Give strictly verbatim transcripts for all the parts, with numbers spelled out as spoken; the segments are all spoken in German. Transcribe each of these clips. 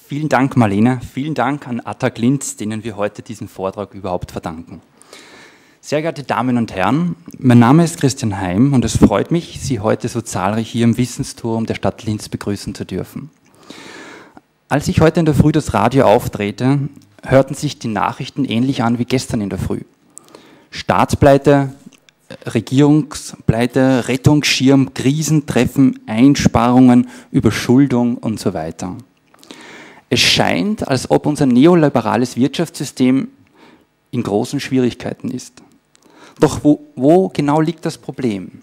Vielen Dank, Marlene. Vielen Dank an Attac Linz, denen wir heute diesen Vortrag überhaupt verdanken. Sehr geehrte Damen und Herren, mein Name ist Christian Heim und es freut mich, Sie heute so zahlreich hier im Wissensturm der Stadt Linz begrüßen zu dürfen. Als ich heute in der Früh das Radio aufdrehte, hörten sich die Nachrichten ähnlich an wie gestern in der Früh. Staatspleite, Regierungspleite, Rettungsschirm, Krisentreffen, Einsparungen, Überschuldung und so weiter. Es scheint, als ob unser neoliberales Wirtschaftssystem in großen Schwierigkeiten ist. Doch wo, wo genau liegt das Problem?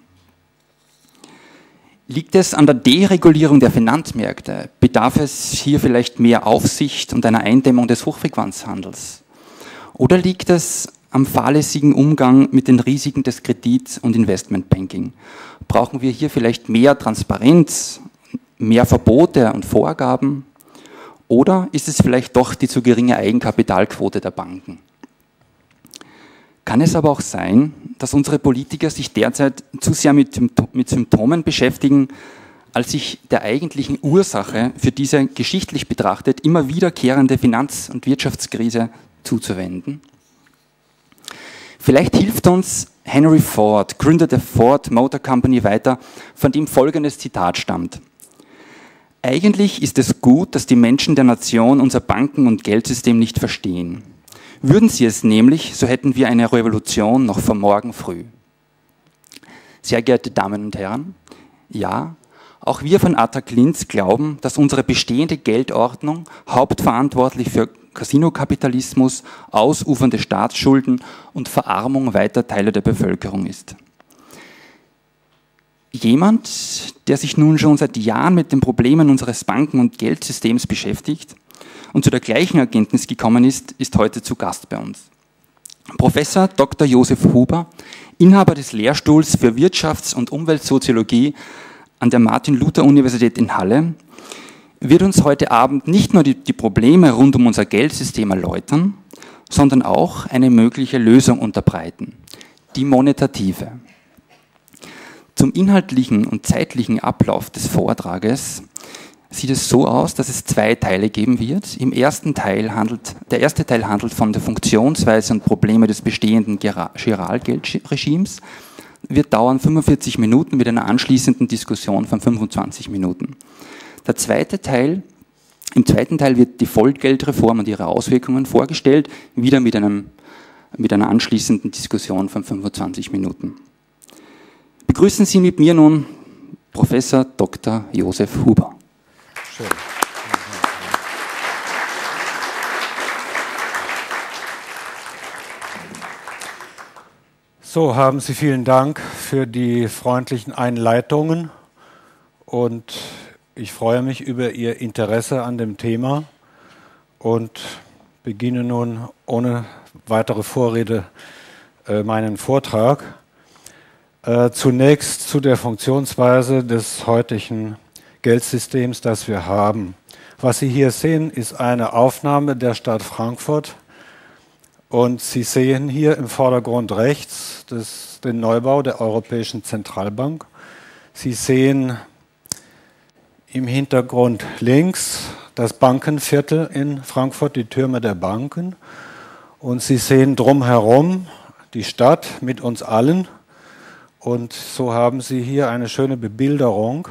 Liegt es an der Deregulierung der Finanzmärkte? Bedarf es hier vielleicht mehr Aufsicht und einer Eindämmung des Hochfrequenzhandels? Oder liegt es am fahrlässigen Umgang mit den Risiken des Kredits- und Investmentbanking? Brauchen wir hier vielleicht mehr Transparenz, mehr Verbote und Vorgaben? Oder ist es vielleicht doch die zu geringe Eigenkapitalquote der Banken? Kann es aber auch sein, dass unsere Politiker sich derzeit zu sehr mit, mit Symptomen beschäftigen, als sich der eigentlichen Ursache für diese geschichtlich betrachtet immer wiederkehrende Finanz- und Wirtschaftskrise zuzuwenden? Vielleicht hilft uns Henry Ford, Gründer der Ford Motor Company, weiter, von dem folgendes Zitat stammt. Eigentlich ist es gut, dass die Menschen der Nation unser Banken- und Geldsystem nicht verstehen. Würden sie es nämlich, so hätten wir eine Revolution noch vor morgen früh. Sehr geehrte Damen und Herren, ja, auch wir von Attac Linz glauben, dass unsere bestehende Geldordnung hauptverantwortlich für Casinokapitalismus, ausufernde Staatsschulden und Verarmung weiter Teile der Bevölkerung ist. Jemand, der sich nun schon seit Jahren mit den Problemen unseres Banken- und Geldsystems beschäftigt und zu der gleichen Erkenntnis gekommen ist, ist heute zu Gast bei uns. Professor Doktor Josef Huber, Inhaber des Lehrstuhls für Wirtschafts- und Umweltsoziologie an der Martin-Luther-Universität in Halle, wird uns heute Abend nicht nur die, die Probleme rund um unser Geldsystem erläutern, sondern auch eine mögliche Lösung unterbreiten, die monetative. Zum inhaltlichen und zeitlichen Ablauf des Vortrages sieht es so aus, dass es zwei Teile geben wird. Im ersten Teil handelt, der erste Teil handelt von der Funktionsweise und Probleme des bestehenden Giralgeldregimes, wird dauern fünfundvierzig Minuten mit einer anschließenden Diskussion von fünfundzwanzig Minuten. Der zweite Teil, im zweiten Teil wird die Vollgeldreform und ihre Auswirkungen vorgestellt, wieder mit, einem, mit einer anschließenden Diskussion von fünfundzwanzig Minuten. Begrüßen Sie mit mir nun Professor Doktor Josef Huber. Schön. So, haben Sie vielen Dank für die freundlichen Einleitungen und ich freue mich über Ihr Interesse an dem Thema und beginne nun ohne weitere Vorrede äh, meinen Vortrag. Äh, zunächst zu der Funktionsweise des heutigen Geldsystems, das wir haben. Was Sie hier sehen, ist eine Aufnahme der Stadt Frankfurt und Sie sehen hier im Vordergrund rechts das, den Neubau der Europäischen Zentralbank. Sie sehen im Hintergrund links das Bankenviertel in Frankfurt, die Türme der Banken und Sie sehen drumherum die Stadt mit uns allen und so haben Sie hier eine schöne Bebilderung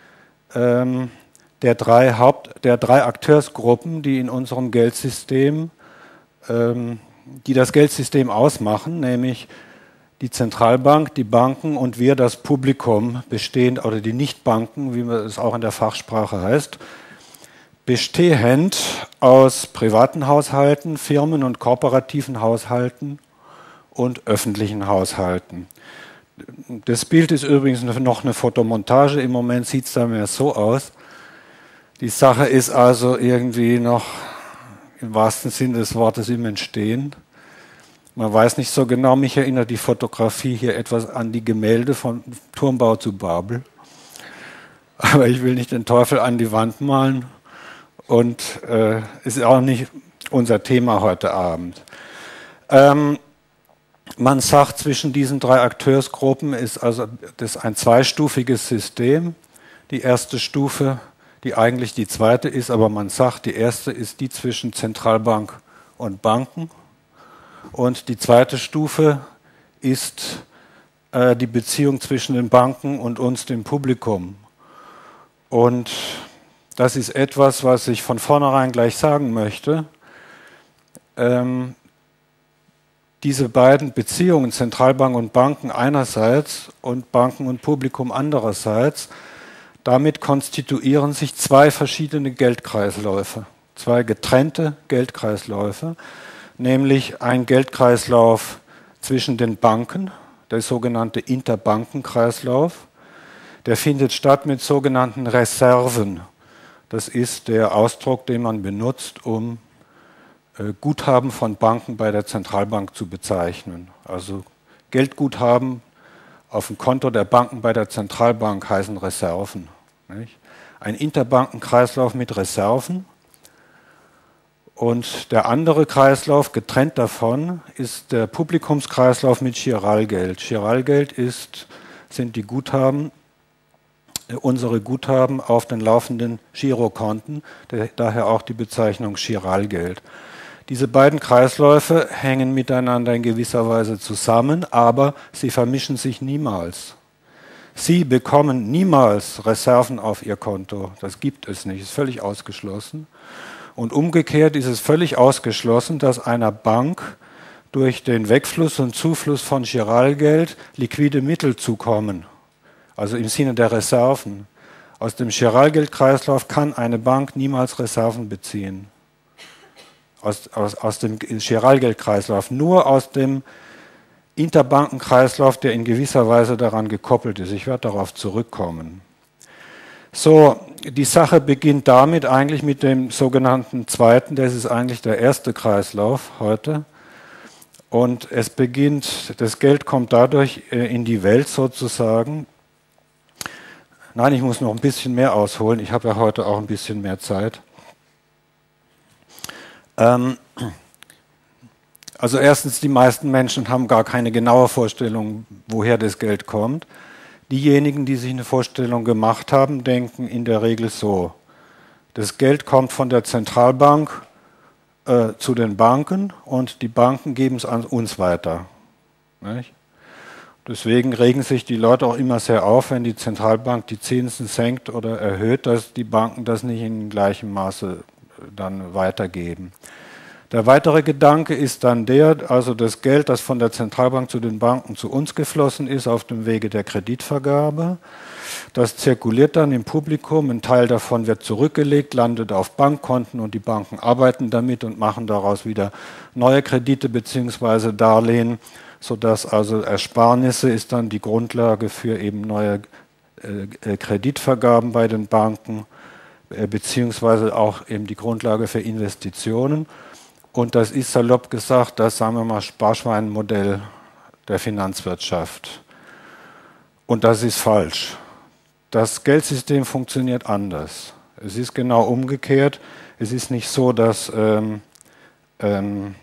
Der drei, Haupt, der drei Akteursgruppen, die in unserem Geldsystem, ähm, die das Geldsystem ausmachen, nämlich die Zentralbank, die Banken und wir, das Publikum, bestehend, oder die Nichtbanken, wie es auch in der Fachsprache heißt, bestehend aus privaten Haushalten, Firmen und kooperativen Haushalten und öffentlichen Haushalten. Das Bild ist übrigens noch eine Fotomontage, im Moment sieht es da mehr so aus. Die Sache ist also irgendwie noch im wahrsten Sinne des Wortes im Entstehen. Man weiß nicht so genau, mich erinnert die Fotografie hier etwas an die Gemälde von Turmbau zu Babel. Aber ich will nicht den Teufel an die Wand malen und äh, ist auch nicht unser Thema heute Abend. Ähm, Man sagt, zwischen diesen drei Akteursgruppen ist also das ein zweistufiges System. Die erste Stufe, die eigentlich die zweite ist, aber man sagt, die erste ist die zwischen Zentralbank und Banken. Und die zweite Stufe ist äh, die Beziehung zwischen den Banken und uns, dem Publikum. Und das ist etwas, was ich von vornherein gleich sagen möchte. Ähm, diese beiden Beziehungen, Zentralbank und Banken einerseits und Banken und Publikum andererseits, damit konstituieren sich zwei verschiedene Geldkreisläufe, zwei getrennte Geldkreisläufe, nämlich ein Geldkreislauf zwischen den Banken, der sogenannte Interbankenkreislauf, der findet statt mit sogenannten Reserven. Das ist der Ausdruck, den man benutzt, um äh, Guthaben von Banken bei der Zentralbank zu bezeichnen. Also Geldguthaben auf dem Konto der Banken bei der Zentralbank heißen Reserven. Nicht? Ein Interbankenkreislauf mit Reserven. Und der andere Kreislauf, getrennt davon, ist der Publikumskreislauf mit Giralgeld. Giralgeld ist, sind die Guthaben, äh, unsere Guthaben auf den laufenden Girokonten, der, daher auch die Bezeichnung Giralgeld. Diese beiden Kreisläufe hängen miteinander in gewisser Weise zusammen, aber sie vermischen sich niemals. Sie bekommen niemals Reserven auf ihr Konto. Das gibt es nicht, ist völlig ausgeschlossen. Und umgekehrt ist es völlig ausgeschlossen, dass einer Bank durch den Wegfluss und Zufluss von Giralgeld liquide Mittel zukommen, also im Sinne der Reserven. Aus dem Giralgeldkreislauf kann eine Bank niemals Reserven beziehen. Aus, aus, aus dem Giralgeldkreislauf, nur aus dem Interbankenkreislauf, der in gewisser Weise daran gekoppelt ist. Ich werde darauf zurückkommen. So, die Sache beginnt damit eigentlich mit dem sogenannten zweiten, das ist eigentlich der erste Kreislauf heute. Und es beginnt, das Geld kommt dadurch in die Welt sozusagen. Nein, ich muss noch ein bisschen mehr ausholen, ich habe ja heute auch ein bisschen mehr Zeit. Ähm, also erstens, die meisten Menschen haben gar keine genaue Vorstellung, woher das Geld kommt. Diejenigen, die sich eine Vorstellung gemacht haben, denken in der Regel so: Das Geld kommt von der Zentralbank äh, zu den Banken und die Banken geben es an uns weiter. Nicht? Deswegen regen sich die Leute auch immer sehr auf, wenn die Zentralbank die Zinsen senkt oder erhöht, dass die Banken das nicht in gleichem Maße dann weitergeben. Der weitere Gedanke ist dann der, also das Geld, das von der Zentralbank zu den Banken zu uns geflossen ist, auf dem Wege der Kreditvergabe, das zirkuliert dann im Publikum, ein Teil davon wird zurückgelegt, landet auf Bankkonten und die Banken arbeiten damit und machen daraus wieder neue Kredite bzw. Darlehen, sodass also Ersparnisse ist dann die Grundlage für eben neue äh, Kreditvergaben bei den Banken, äh, beziehungsweise auch eben die Grundlage für Investitionen. Und das ist salopp gesagt das, sagen wir mal, Sparschweinmodell der Finanzwirtschaft. Und das ist falsch. Das Geldsystem funktioniert anders. Es ist genau umgekehrt. Es ist nicht so, dass ähm, ähm,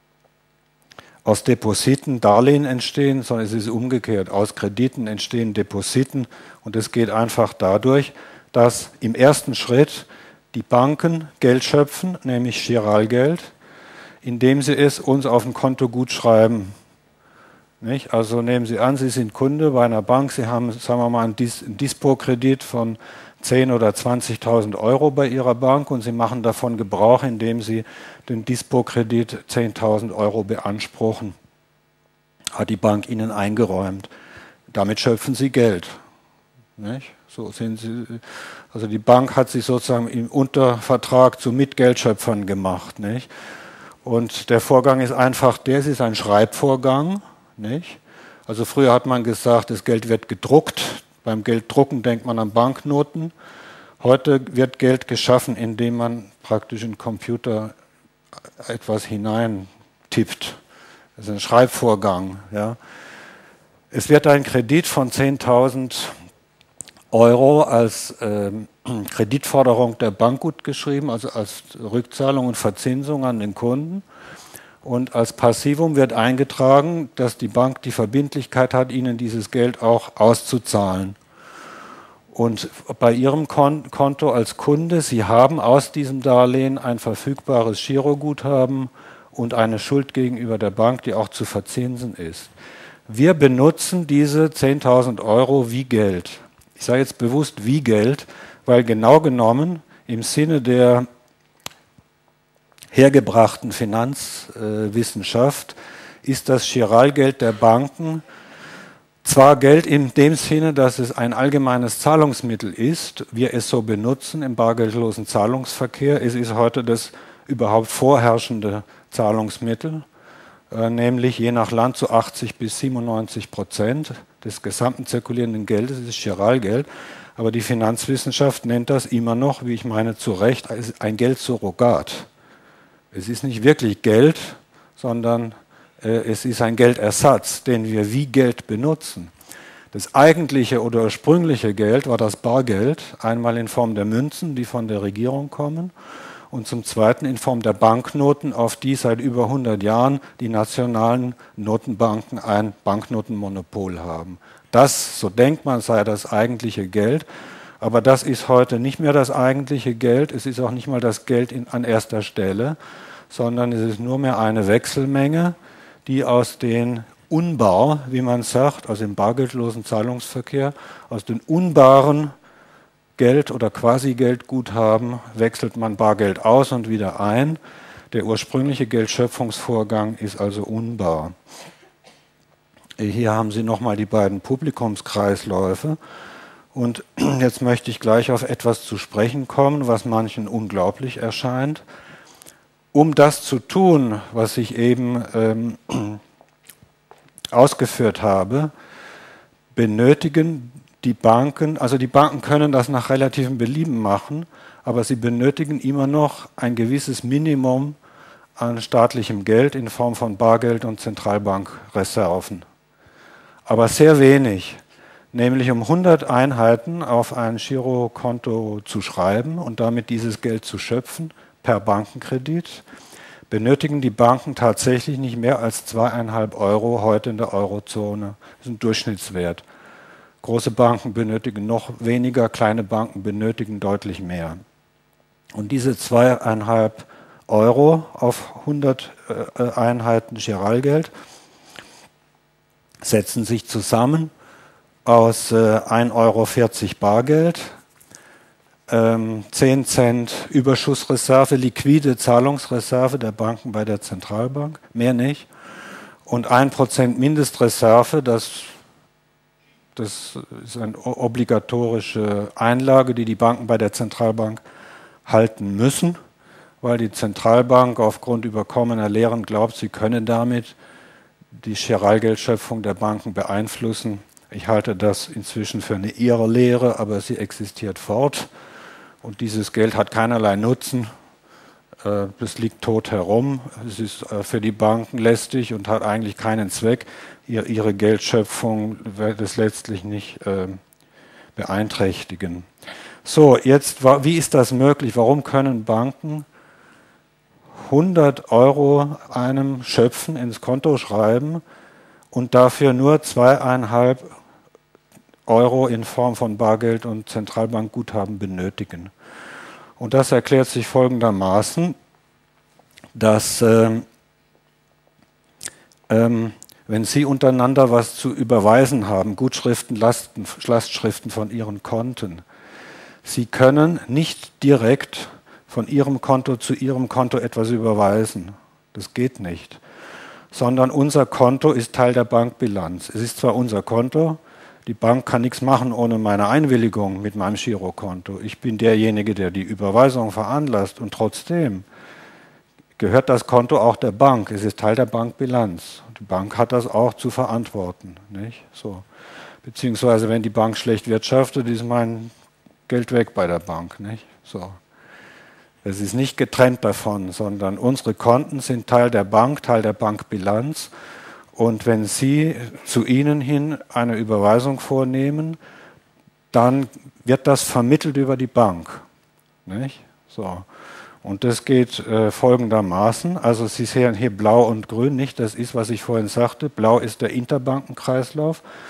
aus Depositen Darlehen entstehen, sondern es ist umgekehrt. Aus Krediten entstehen Depositen. Und es geht einfach dadurch, dass im ersten Schritt die Banken Geld schöpfen, nämlich Giralgeld, indem sie es uns auf ein Konto gut schreiben. Nicht? Also nehmen Sie an, Sie sind Kunde bei einer Bank, Sie haben, sagen wir mal, einen Dis- einen Dispo-Kredit von zehntausend oder zwanzigtausend Euro bei Ihrer Bank und Sie machen davon Gebrauch, indem Sie den Dispo-Kredit zehntausend Euro beanspruchen. Hat die Bank Ihnen eingeräumt. Damit schöpfen Sie Geld. Nicht? So sind Sie, also die Bank hat sich sozusagen im Untervertrag zu Mitgeldschöpfern gemacht. Nicht? Und der Vorgang ist einfach der, es ist ein Schreibvorgang. Nicht? Also früher hat man gesagt, das Geld wird gedruckt. Beim Gelddrucken denkt man an Banknoten. Heute wird Geld geschaffen, indem man praktisch in den Computer etwas hineintippt. Das ist ein Schreibvorgang. Ja. Es wird ein Kredit von zehntausend Euro als ähm, Kreditforderung der Bank gut geschrieben, also als Rückzahlung und Verzinsung an den Kunden. Und als Passivum wird eingetragen, dass die Bank die Verbindlichkeit hat, Ihnen dieses Geld auch auszuzahlen. Und bei Ihrem Konto als Kunde, Sie haben aus diesem Darlehen ein verfügbares Giroguthaben und eine Schuld gegenüber der Bank, die auch zu verzinsen ist. Wir benutzen diese zehntausend Euro wie Geld. Ich sage jetzt bewusst wie Geld, weil genau genommen im Sinne der hergebrachten Finanzwissenschaft ist das Giralgeld der Banken zwar Geld in dem Sinne, dass es ein allgemeines Zahlungsmittel ist, wir es so benutzen im bargeldlosen Zahlungsverkehr. Es ist heute das überhaupt vorherrschende Zahlungsmittel, äh, nämlich je nach Land zu achtzig bis siebenundneunzig Prozent des gesamten zirkulierenden Geldes ist Giralgeld. Aber die Finanzwissenschaft nennt das immer noch, wie ich meine, zu Recht, ein Geldsurrogat. Es ist nicht wirklich Geld, sondern es ist ein Geldersatz, den wir wie Geld benutzen. Das eigentliche oder ursprüngliche Geld war das Bargeld, einmal in Form der Münzen, die von der Regierung kommen, und zum Zweiten in Form der Banknoten, auf die seit über hundert Jahren die nationalen Notenbanken ein Banknotenmonopol haben. Das, so denkt man, sei das eigentliche Geld, aber das ist heute nicht mehr das eigentliche Geld, es ist auch nicht mal das Geld in, an erster Stelle, sondern es ist nur mehr eine Wechselmenge, die aus den unbar, wie man sagt, also im bargeldlosen Zahlungsverkehr, aus den unbaren Geld- oder Quasi-Geldguthaben wechselt man Bargeld aus und wieder ein. Der ursprüngliche Geldschöpfungsvorgang ist also unbar. Hier haben Sie nochmal die beiden Publikumskreisläufe. Und jetzt möchte ich gleich auf etwas zu sprechen kommen, was manchen unglaublich erscheint. Um das zu tun, was ich eben ähm, ausgeführt habe, benötigen die Banken, also die Banken können das nach relativem Belieben machen, aber sie benötigen immer noch ein gewisses Minimum an staatlichem Geld in Form von Bargeld und Zentralbankreserven. Aber sehr wenig, nämlich um hundert Einheiten auf ein Girokonto zu schreiben und damit dieses Geld zu schöpfen, per Bankenkredit, benötigen die Banken tatsächlich nicht mehr als zweieinhalb Euro heute in der Eurozone. Das ist ein Durchschnittswert. Große Banken benötigen noch weniger, kleine Banken benötigen deutlich mehr. Und diese zweieinhalb Euro auf hundert äh, Einheiten Giralgeld setzen sich zusammen aus äh, ein Euro vierzig Bargeld, zehn Cent Überschussreserve, liquide Zahlungsreserve der Banken bei der Zentralbank, mehr nicht, und ein Prozent Mindestreserve, das, das ist eine obligatorische Einlage, die die Banken bei der Zentralbank halten müssen, weil die Zentralbank aufgrund überkommener Lehren glaubt, sie könne damit die Giralgeldschöpfung der Banken beeinflussen. Ich halte das inzwischen für eine Irrlehre, aber sie existiert fort. Und dieses Geld hat keinerlei Nutzen, das liegt tot herum, es ist für die Banken lästig und hat eigentlich keinen Zweck. Ihre Geldschöpfung wird es letztlich nicht beeinträchtigen. So, jetzt, wie ist das möglich? Warum können Banken hundert Euro einem schöpfen, ins Konto schreiben und dafür nur zweieinhalb Euro in Form von Bargeld und Zentralbankguthaben benötigen? Und das erklärt sich folgendermaßen, dass ähm, ähm, wenn Sie untereinander was zu überweisen haben, Gutschriften, Lasten, Lastschriften von Ihren Konten, Sie können nicht direkt von Ihrem Konto zu Ihrem Konto etwas überweisen. Das geht nicht. Sondern unser Konto ist Teil der Bankbilanz. Es ist zwar unser Konto, die Bank kann nichts machen ohne meine Einwilligung mit meinem Girokonto. Ich bin derjenige, der die Überweisung veranlasst, und trotzdem gehört das Konto auch der Bank. Es ist Teil der Bankbilanz. Die Bank hat das auch zu verantworten. Nicht? So. Beziehungsweise, wenn die Bank schlecht wirtschaftet, ist mein Geld weg bei der Bank. Nicht? So. Es ist nicht getrennt davon, sondern unsere Konten sind Teil der Bank, Teil der Bankbilanz. Und wenn Sie zu Ihnen hin eine Überweisung vornehmen, dann wird das vermittelt über die Bank. Nicht? So. Und das geht äh, folgendermaßen. Also Sie sehen hier blau und grün nicht. Das ist, was ich vorhin sagte. Blau ist der Interbankenkreislauf.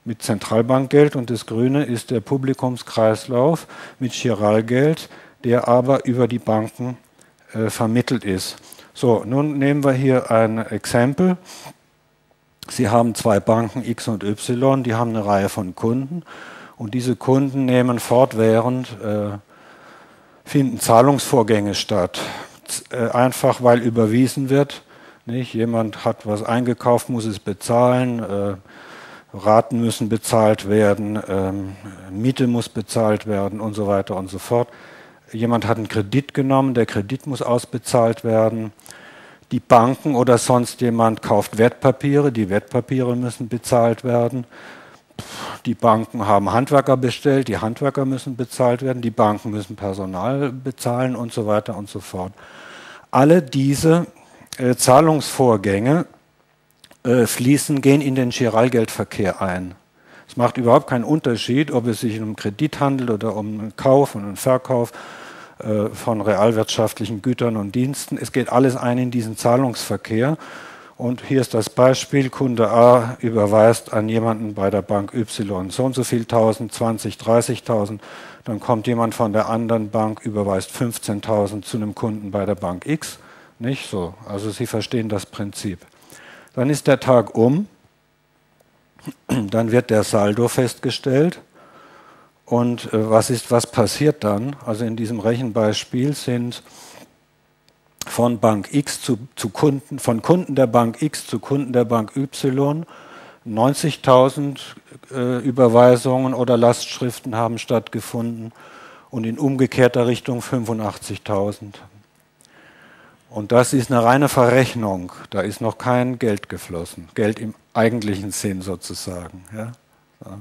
mit Zentralbankgeld und das Grüne ist der Publikumskreislauf mit Giralgeld, der aber über die Banken äh, vermittelt ist. So, nun nehmen wir hier ein Exempel. Sie haben zwei Banken X und Y, die haben eine Reihe von Kunden und diese Kunden nehmen fortwährend, äh, finden Zahlungsvorgänge statt. Äh, einfach weil überwiesen wird. Nicht? Jemand hat was eingekauft, muss es bezahlen, äh, Raten müssen bezahlt werden, ähm, Miete muss bezahlt werden und so weiter und so fort. Jemand hat einen Kredit genommen, der Kredit muss ausbezahlt werden. Die Banken oder sonst jemand kauft Wertpapiere, die Wertpapiere müssen bezahlt werden. Die Banken haben Handwerker bestellt, die Handwerker müssen bezahlt werden, die Banken müssen Personal bezahlen und so weiter und so fort. Alle diese äh, Zahlungsvorgänge äh, fließen, gehen in den Giralgeldverkehr ein. Es macht überhaupt keinen Unterschied, ob es sich um einen Kredit handelt oder um einen Kauf und einen Verkauf äh, von realwirtschaftlichen Gütern und Diensten. Es geht alles ein in diesen Zahlungsverkehr. Und hier ist das Beispiel, Kunde A überweist an jemanden bei der Bank Y so und so viel tausend, zwanzig, dreißigtausend. Dann kommt jemand von der anderen Bank, überweist fünfzehntausend zu einem Kunden bei der Bank X. Nicht so. Also Sie verstehen das Prinzip. Dann ist der Tag um. Dann wird der Saldo festgestellt. Und äh, was ist, was passiert dann? Also in diesem Rechenbeispiel sind von Bank X zu, zu Kunden, von Kunden der Bank X zu Kunden der Bank Y neunzigtausend äh, Überweisungen oder Lastschriften haben stattgefunden und in umgekehrter Richtung fünfundachtzigtausend. Und das ist eine reine Verrechnung. Da ist noch kein Geld geflossen. Geld im eigentlichen Sinn sozusagen. Ja? Ja.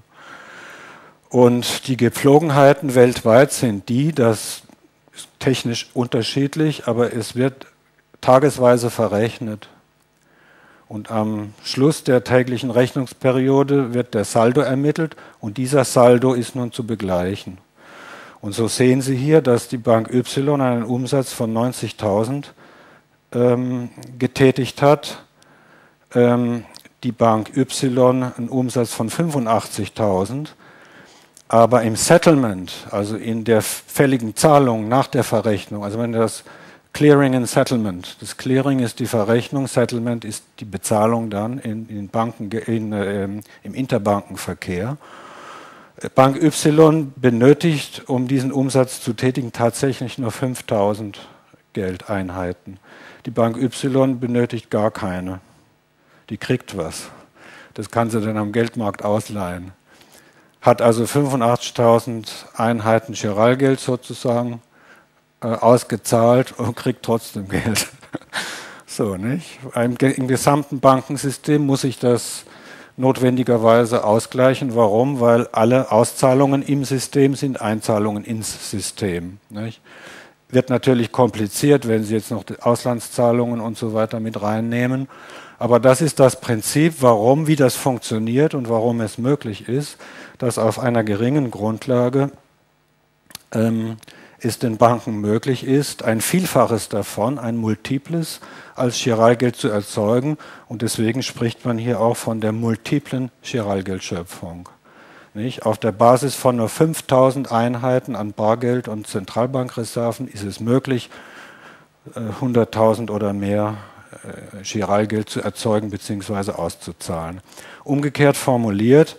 Und die Gepflogenheiten weltweit sind die, dass technisch unterschiedlich, aber es wird tagesweise verrechnet. Und am Schluss der täglichen Rechnungsperiode wird der Saldo ermittelt und dieser Saldo ist nun zu begleichen. Und so sehen Sie hier, dass die Bank Y einen Umsatz von neunzigtausend ähm, getätigt hat, ähm, die Bank Y einen Umsatz von fünfundachtzigtausend. Aber im Settlement, also in der fälligen Zahlung nach der Verrechnung, also wenn das Clearing and Settlement, das Clearing ist die Verrechnung, Settlement ist die Bezahlung dann in, in Banken, in, äh, im Interbankenverkehr. Bank Y benötigt, um diesen Umsatz zu tätigen, tatsächlich nur fünftausend Geldeinheiten. Die Bank Y benötigt gar keine. Die kriegt was. Das kann sie dann am Geldmarkt ausleihen. Hat also fünfundachtzigtausend Einheiten Giralgeld sozusagen äh, ausgezahlt und kriegt trotzdem Geld. So, nicht? Im, Im gesamten Bankensystem muss sich das notwendigerweise ausgleichen. Warum? Weil alle Auszahlungen im System sind Einzahlungen ins System. Nicht? Wird natürlich kompliziert, wenn Sie jetzt noch die Auslandszahlungen und so weiter mit reinnehmen. Aber das ist das Prinzip, warum, wie das funktioniert und warum es möglich ist, dass auf einer geringen Grundlage ähm, es den Banken möglich ist, ein Vielfaches davon, ein Multiples als Giralgeld zu erzeugen. Und deswegen spricht man hier auch von der multiplen Giralgeldschöpfung. Nicht? Auf der Basis von nur fünftausend Einheiten an Bargeld und Zentralbankreserven ist es möglich, äh, hunderttausend oder mehr äh, Giralgeld zu erzeugen bzw. auszuzahlen. Umgekehrt formuliert,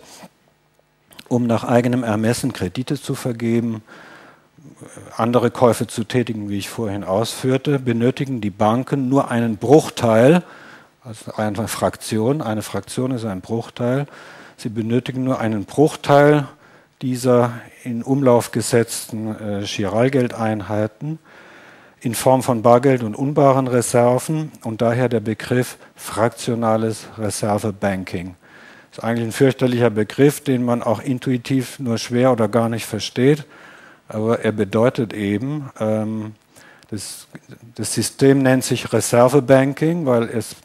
um nach eigenem Ermessen Kredite zu vergeben, andere Käufe zu tätigen, wie ich vorhin ausführte, benötigen die Banken nur einen Bruchteil, also eine Fraktion, eine Fraktion ist ein Bruchteil, sie benötigen nur einen Bruchteil dieser in Umlauf gesetzten äh, Giralgeldeinheiten in Form von Bargeld und unbaren Reserven und daher der Begriff fraktionales Reservebanking. Das ist eigentlich ein fürchterlicher Begriff, den man auch intuitiv nur schwer oder gar nicht versteht, aber er bedeutet eben, ähm, das, das System nennt sich Reservebanking, weil es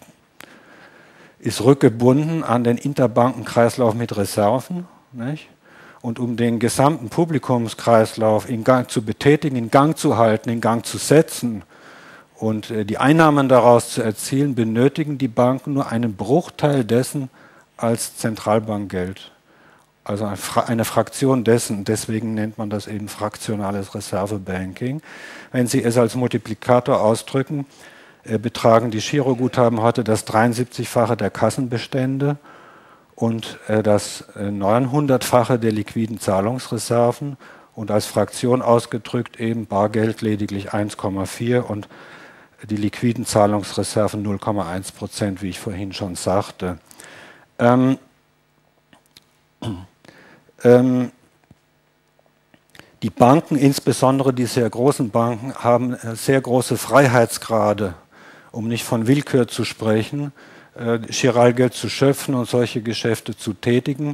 ist rückgebunden an den Interbankenkreislauf mit Reserven. Nicht? Und um den gesamten Publikumskreislauf in Gang zu betätigen, in Gang zu halten, in Gang zu setzen und äh, die Einnahmen daraus zu erzielen, benötigen die Banken nur einen Bruchteil dessen als Zentralbankgeld. also eine Fraktion dessen, deswegen nennt man das eben fraktionales Reservebanking. Wenn Sie es als Multiplikator ausdrücken, äh, betragen die Giroguthaben heute das dreiundsiebzigfache der Kassenbestände und äh, das äh, neunhundertfache der liquiden Zahlungsreserven und als Fraktion ausgedrückt eben Bargeld lediglich eins Komma vier und die liquiden Zahlungsreserven null Komma eins Prozent, wie ich vorhin schon sagte. Ähm, ähm, die Banken, insbesondere die sehr großen Banken, haben äh, sehr große Freiheitsgrade, um nicht von Willkür zu sprechen, äh, Giralgeld zu schöpfen und solche Geschäfte zu tätigen.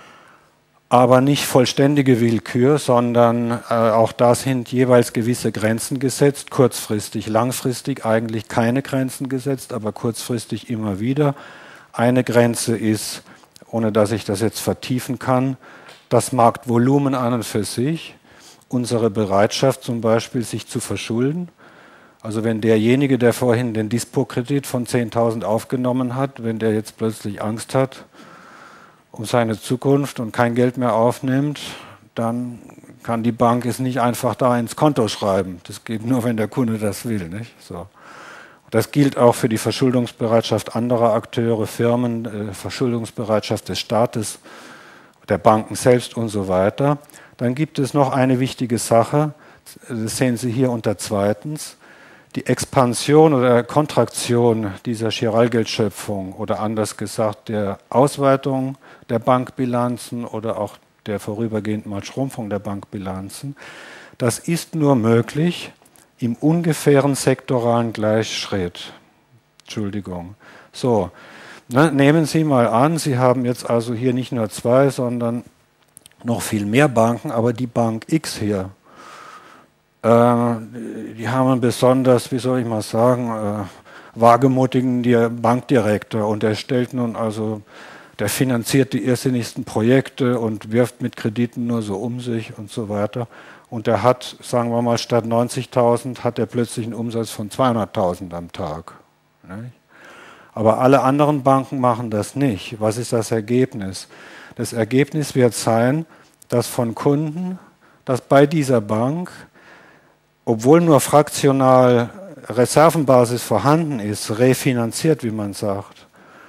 Aber nicht vollständige Willkür, sondern äh, auch da sind jeweils gewisse Grenzen gesetzt, kurzfristig, langfristig eigentlich keine Grenzen gesetzt, aber kurzfristig immer wieder. Eine Grenze ist, ohne dass ich das jetzt vertiefen kann, das Marktvolumen an und für sich, unsere Bereitschaft zum Beispiel, sich zu verschulden. Also wenn derjenige, der vorhin den Dispo-Kredit von zehntausend aufgenommen hat, wenn der jetzt plötzlich Angst hat um seine Zukunft und kein Geld mehr aufnimmt, dann kann die Bank es nicht einfach da ins Konto schreiben. Das geht nur, wenn der Kunde das will. Nicht? So. Das gilt auch für die Verschuldungsbereitschaft anderer Akteure, Firmen, äh, Verschuldungsbereitschaft des Staates, der Banken selbst und so weiter. Dann gibt es noch eine wichtige Sache, das sehen Sie hier unter zweitens, die Expansion oder Kontraktion dieser Giralgeldschöpfung oder anders gesagt der Ausweitung der Bankbilanzen oder auch der vorübergehend mal Schrumpfung der Bankbilanzen, das ist nur möglich im ungefähren sektoralen Gleichschritt. Entschuldigung. So, ne, nehmen Sie mal an, Sie haben jetzt also hier nicht nur zwei, sondern noch viel mehr Banken, aber die Bank X hier, äh, die haben einen besonders, wie soll ich mal sagen, äh, wagemutigen Bankdirektor und der stellt nun also, der finanziert die irrsinnigsten Projekte und wirft mit Krediten nur so um sich und so weiter. Und der hat, sagen wir mal, statt neunzigtausend hat er plötzlich einen Umsatz von zweihunderttausend am Tag. Nicht? Aber alle anderen Banken machen das nicht. Was ist das Ergebnis? Das Ergebnis wird sein, dass von Kunden, dass bei dieser Bank, obwohl nur fraktional Reservenbasis vorhanden ist, refinanziert, wie man sagt,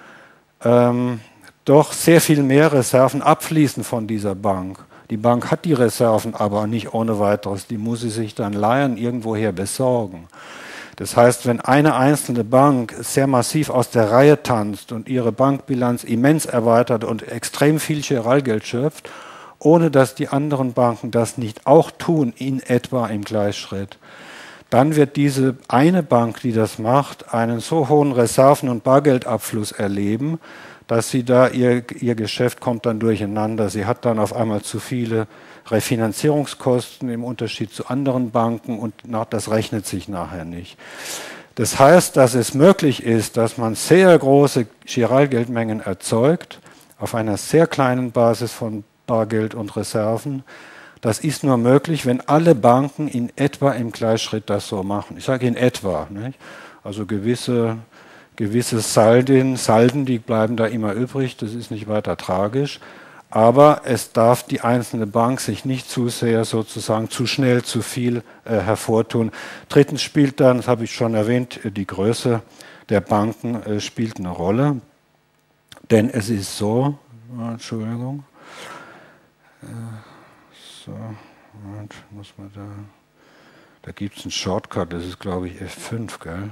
ähm, doch sehr viel mehr Reserven abfließen von dieser Bank. Die Bank hat die Reserven aber nicht ohne weiteres, die muss sie sich dann leihen, irgendwoher besorgen. Das heißt, wenn eine einzelne Bank sehr massiv aus der Reihe tanzt und ihre Bankbilanz immens erweitert und extrem viel Giralgeld schöpft, ohne dass die anderen Banken das nicht auch tun, in etwa im Gleichschritt, dann wird diese eine Bank, die das macht, einen so hohen Reserven- und Bargeldabfluss erleben, dass sie da, ihr, ihr Geschäft kommt dann durcheinander. Sie hat dann auf einmal zu viele Refinanzierungskosten im Unterschied zu anderen Banken und na, das rechnet sich nachher nicht. Das heißt, dass es möglich ist, dass man sehr große Giralgeldmengen erzeugt, auf einer sehr kleinen Basis von Bargeld und Reserven. Das ist nur möglich, wenn alle Banken in etwa im Gleichschritt das so machen. Ich sage in etwa. Nicht? Also gewisse... Gewisse Salden, Salden, die bleiben da immer übrig, das ist nicht weiter tragisch. Aber es darf die einzelne Bank sich nicht zu sehr sozusagen zu schnell zu viel äh, hervortun. Drittens spielt dann, das habe ich schon erwähnt, die Größe der Banken äh, spielt eine Rolle. Denn es ist so, äh, Entschuldigung, äh, so, und muss man da, da gibt es einen Shortcut, das ist glaube ich F fünf, gell?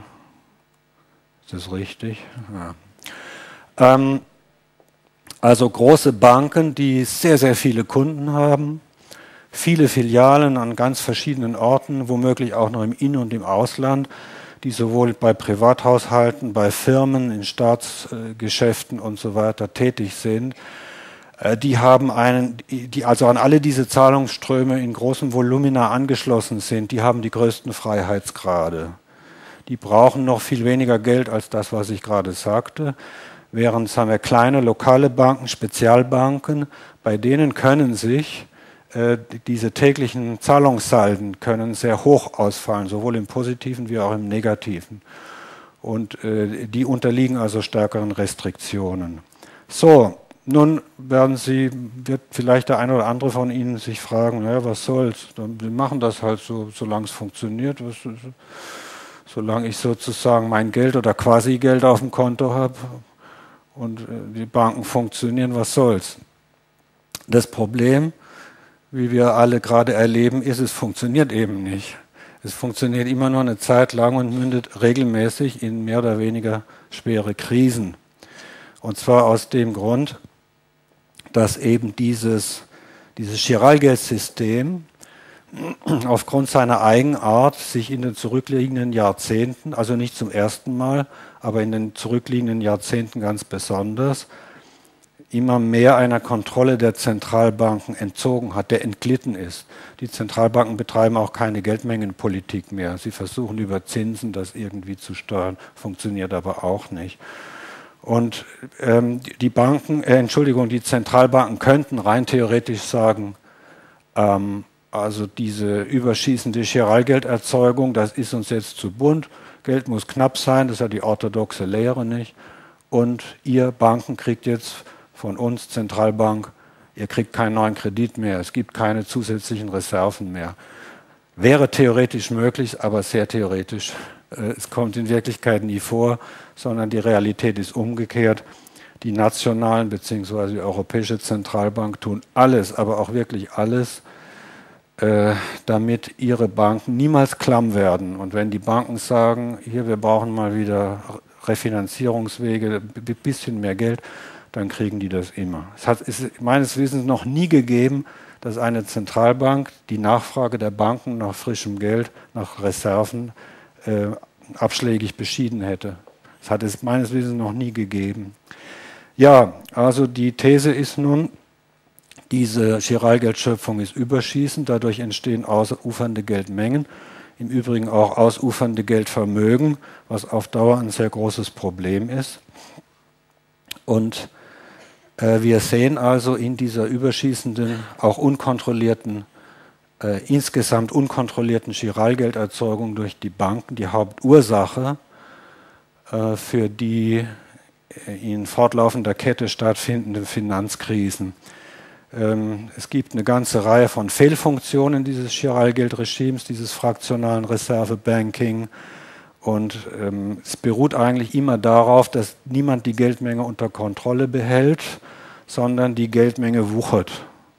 Ist das richtig? Ja. Ähm, also große Banken, die sehr, sehr viele Kunden haben, viele Filialen an ganz verschiedenen Orten, womöglich auch noch im In- und im Ausland, die sowohl bei Privathaushalten, bei Firmen, in Staatsgeschäften und so weiter tätig sind. Äh, die haben einen, die also an alle diese Zahlungsströme in großem Volumina angeschlossen sind, die haben die größten Freiheitsgrade. Die brauchen noch viel weniger Geld als das, was ich gerade sagte. Während, sagen wir, kleine lokale Banken, Spezialbanken, bei denen können sich äh, diese täglichen Zahlungssalden können sehr hoch ausfallen, sowohl im Positiven wie auch im Negativen. Und äh, die unterliegen also stärkeren Restriktionen. So, nun werden Sie, wird vielleicht der eine oder andere von Ihnen sich fragen, naja, was soll's? Wir machen das halt so, solange es funktioniert, was, solange ich sozusagen mein Geld oder quasi Geld auf dem Konto habe und die Banken funktionieren, was soll's? Das Problem, wie wir alle gerade erleben, ist, es funktioniert eben nicht. Es funktioniert immer nur eine Zeit lang und mündet regelmäßig in mehr oder weniger schwere Krisen. Und zwar aus dem Grund, dass eben dieses, dieses Chiralgeldsystem aufgrund seiner Eigenart sich in den zurückliegenden Jahrzehnten, also nicht zum ersten Mal, aber in den zurückliegenden Jahrzehnten ganz besonders, immer mehr einer Kontrolle der Zentralbanken entzogen hat, der entglitten ist. Die Zentralbanken betreiben auch keine Geldmengenpolitik mehr. Sie versuchen über Zinsen das irgendwie zu steuern, funktioniert aber auch nicht. Und ähm, die Banken, äh, Entschuldigung, die Zentralbanken könnten rein theoretisch sagen, ähm, also diese überschießende Chiralgelderzeugung, das ist uns jetzt zu bunt, Geld muss knapp sein, das ist ja die orthodoxe Lehre nicht. Und ihr Banken kriegt jetzt von uns, Zentralbank, ihr kriegt keinen neuen Kredit mehr, es gibt keine zusätzlichen Reserven mehr. Wäre theoretisch möglich, aber sehr theoretisch. Es kommt in Wirklichkeit nie vor, sondern die Realität ist umgekehrt. Die nationalen bzw. die Europäische Zentralbank tun alles, aber auch wirklich alles, äh, damit ihre Banken niemals klamm werden. Und wenn die Banken sagen, hier, wir brauchen mal wieder Refinanzierungswege, ein bisschen mehr Geld, dann kriegen die das immer. Es hat, ist meines Wissens noch nie gegeben, dass eine Zentralbank die Nachfrage der Banken nach frischem Geld, nach Reserven, äh, abschlägig beschieden hätte. Das hat es meines Wissens noch nie gegeben. Ja, also die These ist nun, diese Chiralgeldschöpfung ist überschießend, dadurch entstehen ausufernde Geldmengen, im Übrigen auch ausufernde Geldvermögen, was auf Dauer ein sehr großes Problem ist. Und äh, wir sehen also in dieser überschießenden, auch unkontrollierten, äh, insgesamt unkontrollierten Chiralgelderzeugung durch die Banken die Hauptursache äh, für die äh, in fortlaufender Kette stattfindenden Finanzkrisen. Ähm, es gibt eine ganze Reihe von Fehlfunktionen dieses Chiralgeldregimes, dieses fraktionalen Reservebanking. Und ähm, es beruht eigentlich immer darauf, dass niemand die Geldmenge unter Kontrolle behält, sondern die Geldmenge wuchert.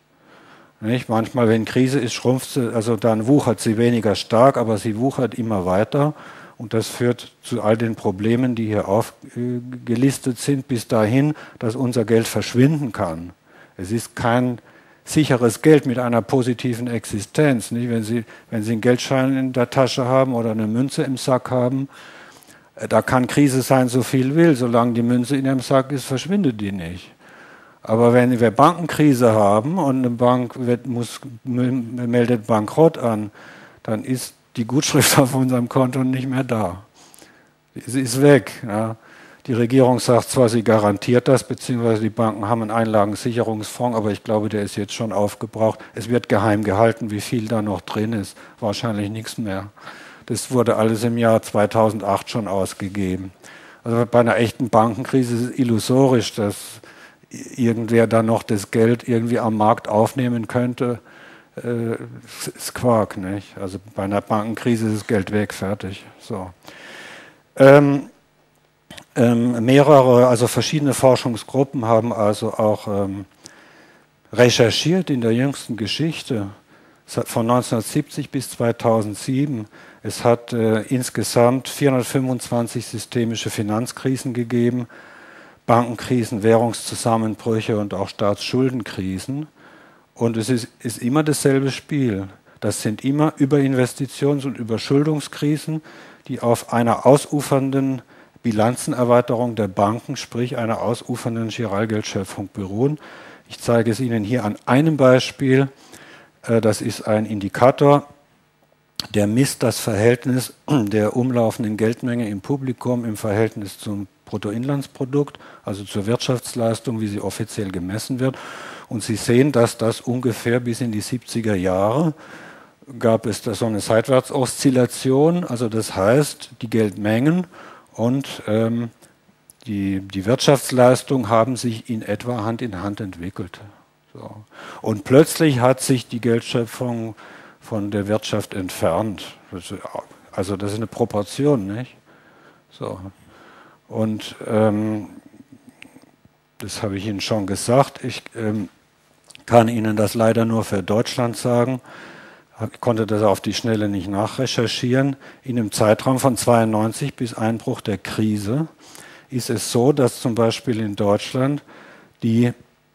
Nicht? Manchmal, wenn Krise ist, schrumpft sie, also dann wuchert sie weniger stark, aber sie wuchert immer weiter. Und das führt zu all den Problemen, die hier aufgelistet sind, bis dahin, dass unser Geld verschwinden kann. Es ist kein sicheres Geld mit einer positiven Existenz. Nicht? Wenn Sie, wenn Sie einen Geldschein in der Tasche haben oder eine Münze im Sack haben, da kann Krise sein, so viel will. Solange die Münze in Ihrem Sack ist, verschwindet die nicht. Aber wenn wir Bankenkrise haben und eine Bank wird, muss, meldet Bankrott an, dann ist die Gutschrift auf unserem Konto nicht mehr da. Sie ist weg. Ja. Die Regierung sagt zwar, sie garantiert das, beziehungsweise die Banken haben einen Einlagensicherungsfonds, aber ich glaube, der ist jetzt schon aufgebraucht. Es wird geheim gehalten, wie viel da noch drin ist. Wahrscheinlich nichts mehr. Das wurde alles im Jahr zweitausendacht schon ausgegeben. Also bei einer echten Bankenkrise ist es illusorisch, dass irgendwer da noch das Geld irgendwie am Markt aufnehmen könnte. Äh, ist Quark, nicht? Also bei einer Bankenkrise ist das Geld weg, fertig. So. Ähm, Ähm, mehrere, also verschiedene Forschungsgruppen haben also auch ähm, recherchiert in der jüngsten Geschichte von neunzehnhundertsiebzig bis zweitausendsieben. Es hat äh, insgesamt vierhundertfünfundzwanzig systemische Finanzkrisen gegeben, Bankenkrisen, Währungszusammenbrüche und auch Staatsschuldenkrisen. Und es ist, ist immer dasselbe Spiel. Das sind immer Überinvestitions- und Überschuldungskrisen, die auf einer ausufernden Bilanzenerweiterung der Banken, sprich einer ausufernden Chiralgeldschöpfung beruhen. Ich zeige es Ihnen hier an einem Beispiel. Das ist ein Indikator, der misst das Verhältnis der umlaufenden Geldmenge im Publikum im Verhältnis zum Bruttoinlandsprodukt, also zur Wirtschaftsleistung, wie sie offiziell gemessen wird. Und Sie sehen, dass das ungefähr bis in die siebziger Jahre gab es da so eine Seitwärtsoszillation. Also das heißt, die Geldmengen und ähm, die, die Wirtschaftsleistungen haben sich in etwa Hand in Hand entwickelt. So. Und plötzlich hat sich die Geldschöpfung von der Wirtschaft entfernt. Also das ist eine Proportion, nicht? So. Und ähm, das habe ich Ihnen schon gesagt. Ich ähm, kann Ihnen das leider nur für Deutschland sagen. Ich konnte das auf die Schnelle nicht nachrecherchieren. In dem Zeitraum von zweiundneunzig bis Einbruch der Krise ist es so, dass zum Beispiel in Deutschland die,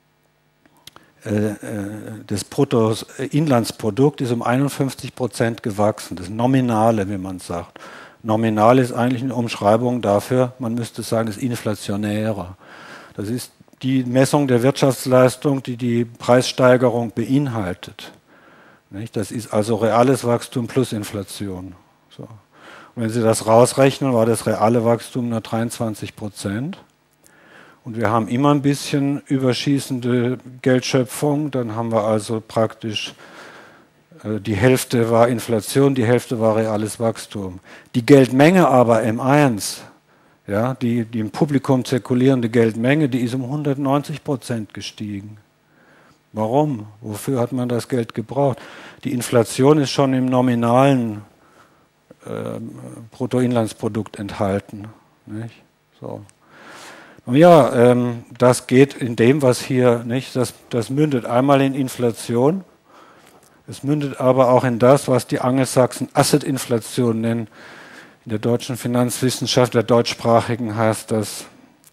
äh, das Bruttoinlandsprodukt ist um einundfünfzig Prozent gewachsen. Das Nominale, wie man sagt. Nominal ist eigentlich eine Umschreibung dafür, man müsste sagen, das Inflationäre. Das ist die Messung der Wirtschaftsleistung, die die Preissteigerung beinhaltet. Das ist also reales Wachstum plus Inflation. So. Und wenn Sie das rausrechnen, war das reale Wachstum nur dreiundzwanzig Prozent. Und wir haben immer ein bisschen überschießende Geldschöpfung. Dann haben wir also praktisch, äh, die Hälfte war Inflation, die Hälfte war reales Wachstum. Die Geldmenge aber M eins, ja, die, die im Publikum zirkulierende Geldmenge, die ist um hundertneunzig Prozent gestiegen. Warum? Wofür hat man das Geld gebraucht? Die Inflation ist schon im nominalen äh, Bruttoinlandsprodukt enthalten. Nicht? So. Und ja, ähm, das geht in dem, was hier, nicht, das, das mündet einmal in Inflation, es mündet aber auch in das, was die Angelsachsen Asset-Inflation nennen. In der deutschen Finanzwissenschaft, der deutschsprachigen, heißt das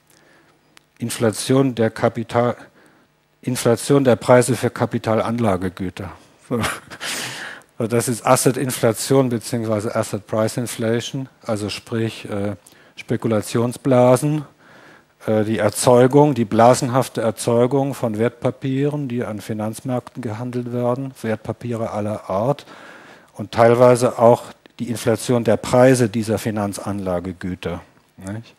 Inflation der Kapital... Inflation der Preise für Kapitalanlagegüter. So. Das ist Asset-Inflation bzw. Asset Price Inflation, also sprich äh, Spekulationsblasen, äh, die Erzeugung, die blasenhafte Erzeugung von Wertpapieren, die an Finanzmärkten gehandelt werden, Wertpapiere aller Art und teilweise auch die Inflation der Preise dieser Finanzanlagegüter. Nicht?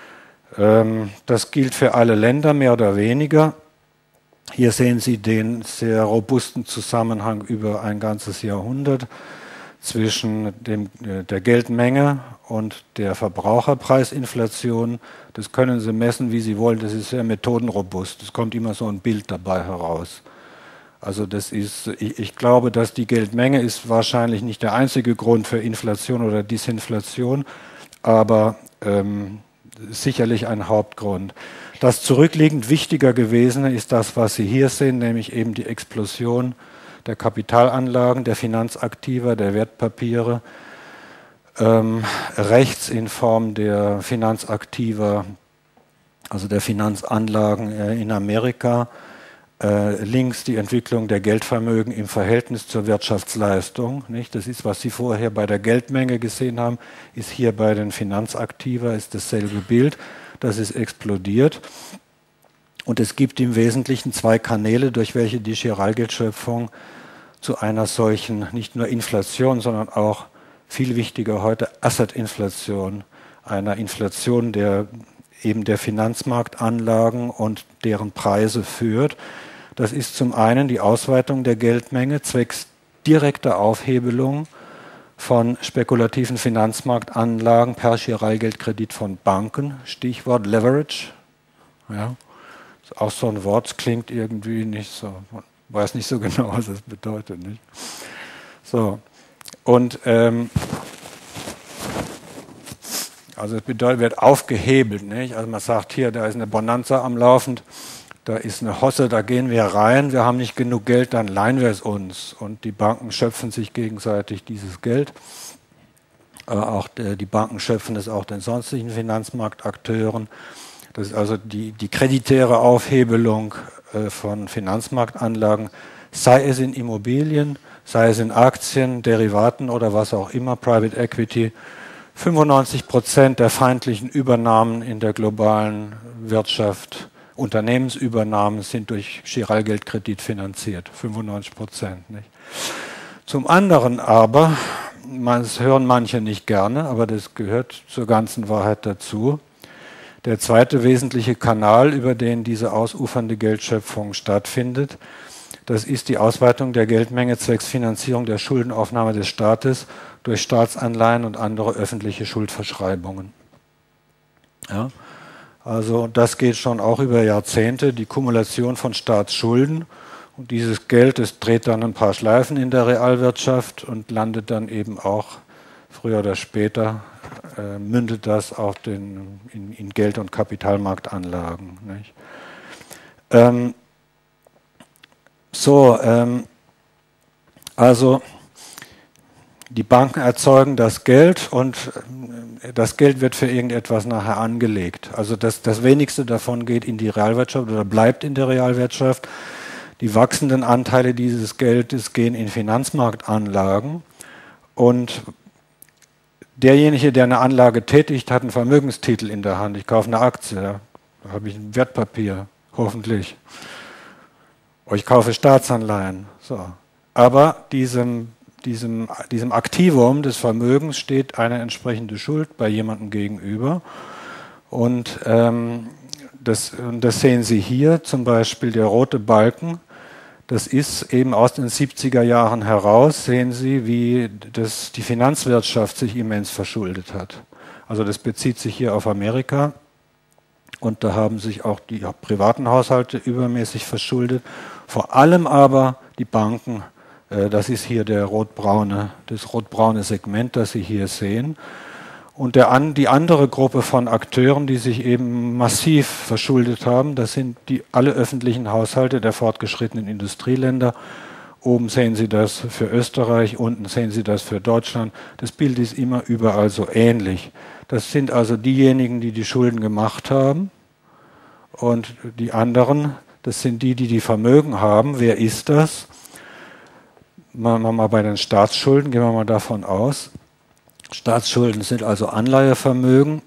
Ähm, das gilt für alle Länder mehr oder weniger. Hier sehen Sie den sehr robusten Zusammenhang über ein ganzes Jahrhundert zwischen dem, der Geldmenge und der Verbraucherpreisinflation. Das können Sie messen, wie Sie wollen, das ist sehr methodenrobust. Es kommt immer so ein Bild dabei heraus. Also das ist, ich, ich glaube, dass die Geldmenge ist wahrscheinlich nicht der einzige Grund für Inflation oder Disinflation, aber ähm, sicherlich ein Hauptgrund. Das zurückliegend wichtiger gewesene ist das, was Sie hier sehen, nämlich eben die Explosion der Kapitalanlagen, der Finanzaktiva, der Wertpapiere, ähm, rechts in Form der Finanzaktiva, also der Finanzanlagen äh, in Amerika, äh, links die Entwicklung der Geldvermögen im Verhältnis zur Wirtschaftsleistung. Nicht? Das ist, was Sie vorher bei der Geldmenge gesehen haben, ist hier bei den Finanzaktiva, ist dasselbe Bild. Das ist explodiert. Und es gibt im Wesentlichen zwei Kanäle, durch welche die Giralgeldschöpfung zu einer solchen, nicht nur Inflation, sondern auch viel wichtiger heute Asset-Inflation, einer Inflation der eben der Finanzmarktanlagen und deren Preise führt. Das ist zum einen die Ausweitung der Geldmenge zwecks direkter Aufhebelung von spekulativen Finanzmarktanlagen per Giralgeldkredit von Banken, Stichwort Leverage. Ja, ist auch so ein Wort, das klingt irgendwie nicht so, man weiß nicht so genau, was das bedeutet. Nicht? So, und ähm, also es bedeutet, wird aufgehebelt. Nicht? Also man sagt hier, da ist eine Bonanza am Laufen, da ist eine Hosse, da gehen wir rein, wir haben nicht genug Geld, dann leihen wir es uns. Und die Banken schöpfen sich gegenseitig dieses Geld. Aber auch die Banken schöpfen es auch den sonstigen Finanzmarktakteuren. Das ist also die, die kreditäre Aufhebelung von Finanzmarktanlagen, sei es in Immobilien, sei es in Aktien, Derivaten oder was auch immer, Private Equity. fünfundneunzig Prozent der feindlichen Übernahmen in der globalen Wirtschaft, Unternehmensübernahmen sind durch Giralgeldkredit finanziert, fünfundneunzig Prozent. Nicht? Zum anderen aber, das hören manche nicht gerne, aber das gehört zur ganzen Wahrheit dazu, der zweite wesentliche Kanal, über den diese ausufernde Geldschöpfung stattfindet, das ist die Ausweitung der Geldmenge zwecks Finanzierung der Schuldenaufnahme des Staates durch Staatsanleihen und andere öffentliche Schuldverschreibungen. Ja? Also das geht schon auch über Jahrzehnte, die Kumulation von Staatsschulden. Und dieses Geld, das dreht dann ein paar Schleifen in der Realwirtschaft und landet dann eben auch früher oder später, äh, mündet das auch den, in, in Geld- und Kapitalmarktanlagen. Nicht? Ähm, so, ähm, also die Banken erzeugen das Geld und das Geld wird für irgendetwas nachher angelegt. Also das, das wenigste davon geht in die Realwirtschaft oder bleibt in der Realwirtschaft. Die wachsenden Anteile dieses Geldes gehen in Finanzmarktanlagen und derjenige, der eine Anlage tätigt, hat einen Vermögenstitel in der Hand. Ich kaufe eine Aktie, da habe ich ein Wertpapier, hoffentlich. Oder ich kaufe Staatsanleihen. So. Aber diesem Diesem, diesem Aktivum des Vermögens steht eine entsprechende Schuld bei jemandem gegenüber. Und ähm, das, das sehen Sie hier, zum Beispiel der rote Balken. Das ist eben aus den siebziger Jahren heraus, sehen Sie, wie das, die Finanzwirtschaft sich immens verschuldet hat. Also das bezieht sich hier auf Amerika. Und da haben sich auch die privaten Haushalte übermäßig verschuldet. Vor allem aber die Banken. Das ist hier der rotbraune, das rotbraune Segment, das Sie hier sehen. Und der, die andere Gruppe von Akteuren, die sich eben massiv verschuldet haben, das sind die, alle öffentlichen Haushalte der fortgeschrittenen Industrieländer. Oben sehen Sie das für Österreich, unten sehen Sie das für Deutschland. Das Bild ist immer überall so ähnlich. Das sind also diejenigen, die die Schulden gemacht haben. Und die anderen, das sind die, die die Vermögen haben. Wer ist das? Machen wir mal bei den Staatsschulden, gehen wir mal davon aus. Staatsschulden sind also Anleihevermögen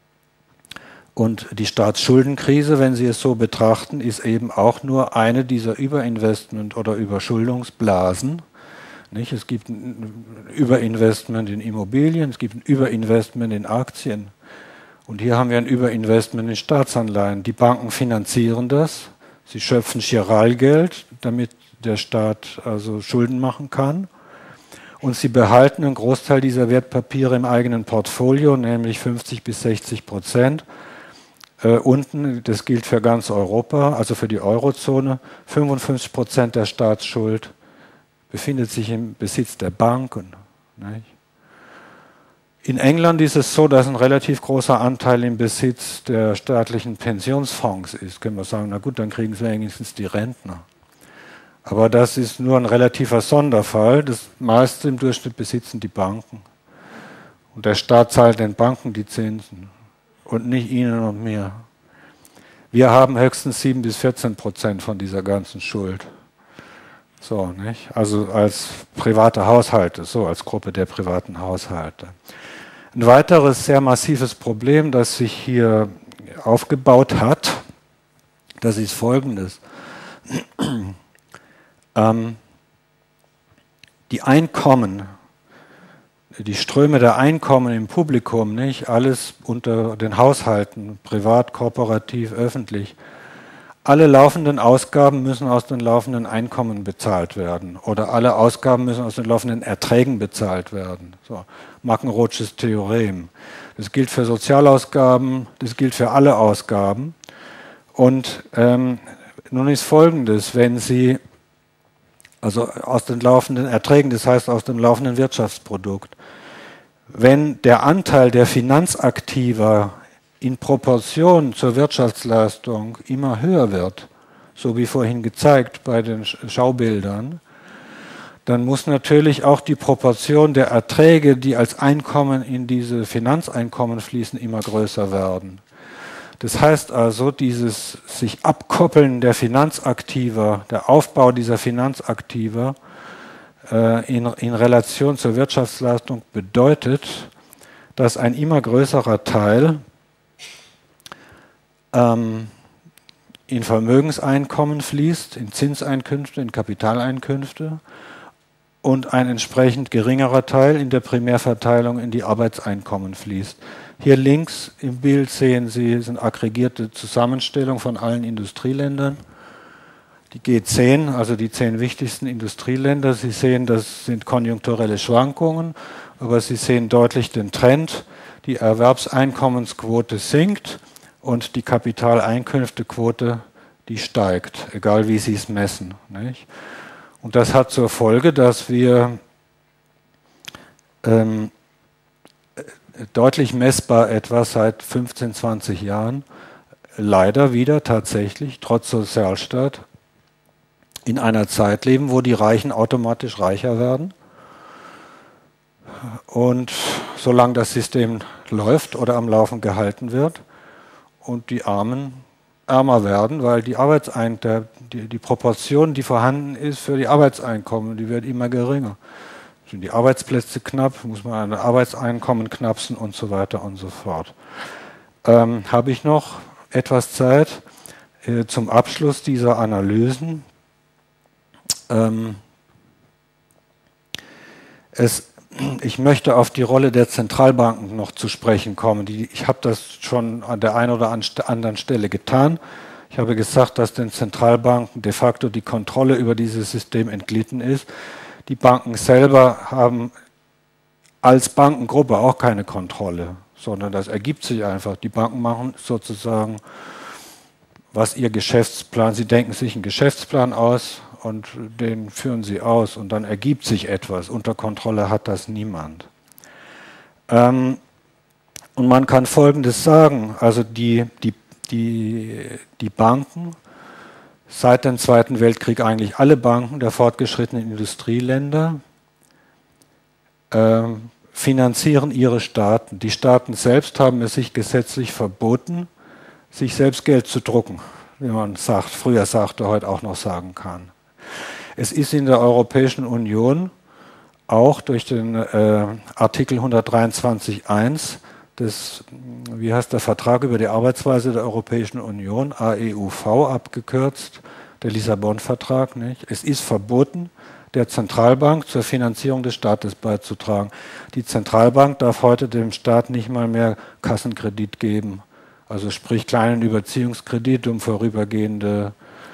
und die Staatsschuldenkrise, wenn Sie es so betrachten, ist eben auch nur eine dieser Überinvestment- oder Überschuldungsblasen. Nicht? Es gibt ein Überinvestment in Immobilien, es gibt ein Überinvestment in Aktien und hier haben wir ein Überinvestment in Staatsanleihen. Die Banken finanzieren das, sie schöpfen Chiralgeld, damit der Staat also Schulden machen kann. Und sie behalten einen Großteil dieser Wertpapiere im eigenen Portfolio, nämlich fünfzig bis sechzig Prozent. Äh, unten, das gilt für ganz Europa, also für die Eurozone, fünfundfünfzig Prozent der Staatsschuld befindet sich im Besitz der Banken. Nicht? In England ist es so, dass ein relativ großer Anteil im Besitz der staatlichen Pensionsfonds ist. Können wir sagen, na gut, dann kriegen sie wenigstens die Rentner. Aber das ist nur ein relativer Sonderfall. Das meiste im Durchschnitt besitzen die Banken. Und der Staat zahlt den Banken die Zinsen und nicht Ihnen und mir. Wir haben höchstens sieben bis vierzehn Prozent von dieser ganzen Schuld. So, nicht? Also als private Haushalte, so als Gruppe der privaten Haushalte. Ein weiteres sehr massives Problem, das sich hier aufgebaut hat, das ist folgendes. Ähm, die Einkommen, die Ströme der Einkommen im Publikum, nicht alles unter den Haushalten, privat, kooperativ, öffentlich. Alle laufenden Ausgaben müssen aus den laufenden Einkommen bezahlt werden oder alle Ausgaben müssen aus den laufenden Erträgen bezahlt werden. So, Markenrothsches Theorem. Das gilt für Sozialausgaben, das gilt für alle Ausgaben. Und ähm, nun ist Folgendes, wenn Sie also aus den laufenden Erträgen, das heißt aus dem laufenden Wirtschaftsprodukt. Wenn der Anteil der Finanzaktiva in Proportion zur Wirtschaftsleistung immer höher wird, so wie vorhin gezeigt bei den Schaubildern, dann muss natürlich auch die Proportion der Erträge, die als Einkommen in diese Finanzeinkommen fließen, immer größer werden. Das heißt also, dieses sich Abkoppeln der Finanzaktiva, der Aufbau dieser Finanzaktiva äh, in, in Relation zur Wirtschaftsleistung bedeutet, dass ein immer größerer Teil ähm, in Vermögenseinkommen fließt, in Zinseinkünfte, in Kapitaleinkünfte und ein entsprechend geringerer Teil in der Primärverteilung in die Arbeitseinkommen fließt. Hier links im Bild sehen Sie, es sind aggregierte Zusammenstellung von allen Industrieländern. Die G zehn, also die zehn wichtigsten Industrieländer. Sie sehen, das sind konjunkturelle Schwankungen, aber Sie sehen deutlich den Trend. Die Erwerbseinkommensquote sinkt und die Kapitaleinkünftequote, die steigt, egal wie Sie es messen. Nicht? Und das hat zur Folge, dass wir ähm, deutlich messbar etwa seit fünfzehn, zwanzig Jahren leider wieder tatsächlich, trotz Sozialstaat, in einer Zeit leben, wo die Reichen automatisch reicher werden. Und solange das System läuft oder am Laufen gehalten wird und die Armen ärmer werden, weil die, Arbeitsein der, die, die Proportion, die vorhanden ist für die Arbeitseinkommen, die wird immer geringer. Sind die Arbeitsplätze knapp, muss man ein Arbeitseinkommen knapsen und so weiter und so fort. Ähm, habe ich noch etwas Zeit äh, zum Abschluss dieser Analysen? Ähm, es, ich möchte auf die Rolle der Zentralbanken noch zu sprechen kommen. Die, ich habe das schon an der einen oder anderen Stelle getan. Ich habe gesagt, dass den Zentralbanken de facto die Kontrolle über dieses System entglitten ist. Die Banken selber haben als Bankengruppe auch keine Kontrolle, sondern das ergibt sich einfach. Die Banken machen sozusagen, was ihr Geschäftsplan, sie denken sich einen Geschäftsplan aus und den führen sie aus und dann ergibt sich etwas. Unter Kontrolle hat das niemand. Ähm, und man kann Folgendes sagen, also die, die, die, die Banken, seit dem Zweiten Weltkrieg eigentlich alle Banken der fortgeschrittenen Industrieländer äh, finanzieren ihre Staaten. Die Staaten selbst haben es sich gesetzlich verboten, sich selbst Geld zu drucken, wie man sagt, früher sagte, heute auch noch sagen kann. Es ist in der Europäischen Union auch durch den äh, Artikel hundertdreiundzwanzig Absatz eins des, wie heißt der Vertrag über die Arbeitsweise der Europäischen Union, A E U V abgekürzt, der Lissabon-Vertrag, nicht? Es ist verboten, der Zentralbank zur Finanzierung des Staates beizutragen. Die Zentralbank darf heute dem Staat nicht mal mehr Kassenkredit geben, also sprich kleinen Überziehungskredit, um vorübergehende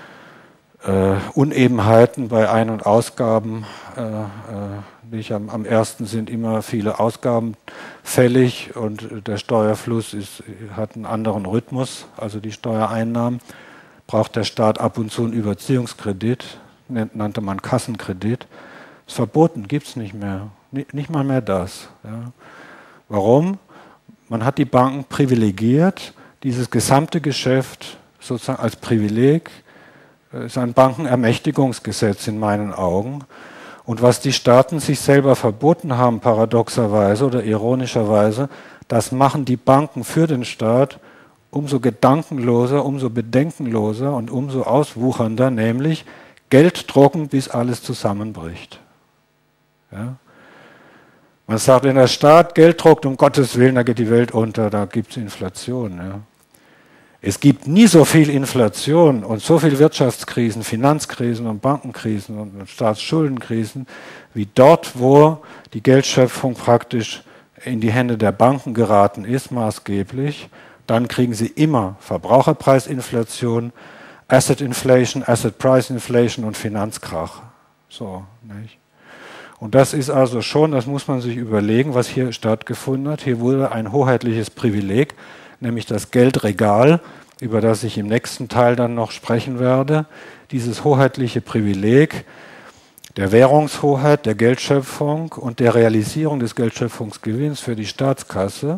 äh, Unebenheiten bei Ein- und Ausgaben. Äh, äh, nicht am, am ersten sind immer viele Ausgaben fällig und der Steuerfluss ist, hat einen anderen Rhythmus, also die Steuereinnahmen. Braucht der Staat ab und zu einen Überziehungskredit, nannte man Kassenkredit. Ist verboten, gibt es nicht mehr. Nicht mal mehr das. Ja. Warum? Man hat die Banken privilegiert, dieses gesamte Geschäft sozusagen als Privileg, ist ein Bankenermächtigungsgesetz in meinen Augen. Und was die Staaten sich selber verboten haben, paradoxerweise oder ironischerweise, das machen die Banken für den Staat umso gedankenloser, umso bedenkenloser und umso auswuchernder, nämlich Geld drucken, bis alles zusammenbricht. Ja? Man sagt, wenn der Staat Geld druckt, um Gottes Willen, da geht die Welt unter, da gibt es Inflation. Ja? Es gibt nie so viel Inflation und so viel Wirtschaftskrisen, Finanzkrisen und Bankenkrisen und Staatsschuldenkrisen, wie dort, wo die Geldschöpfung praktisch in die Hände der Banken geraten ist, maßgeblich. Dann kriegen sie immer Verbraucherpreisinflation, Asset Inflation, Asset Price Inflation und Finanzkrach. So, nicht? Und das ist also schon, das muss man sich überlegen, was hier stattgefunden hat. Hier wurde ein hoheitliches Privileg, nämlich das Geldregal, über das ich im nächsten Teil dann noch sprechen werde. Dieses hoheitliche Privileg der Währungshoheit, der Geldschöpfung und der Realisierung des Geldschöpfungsgewinns für die Staatskasse,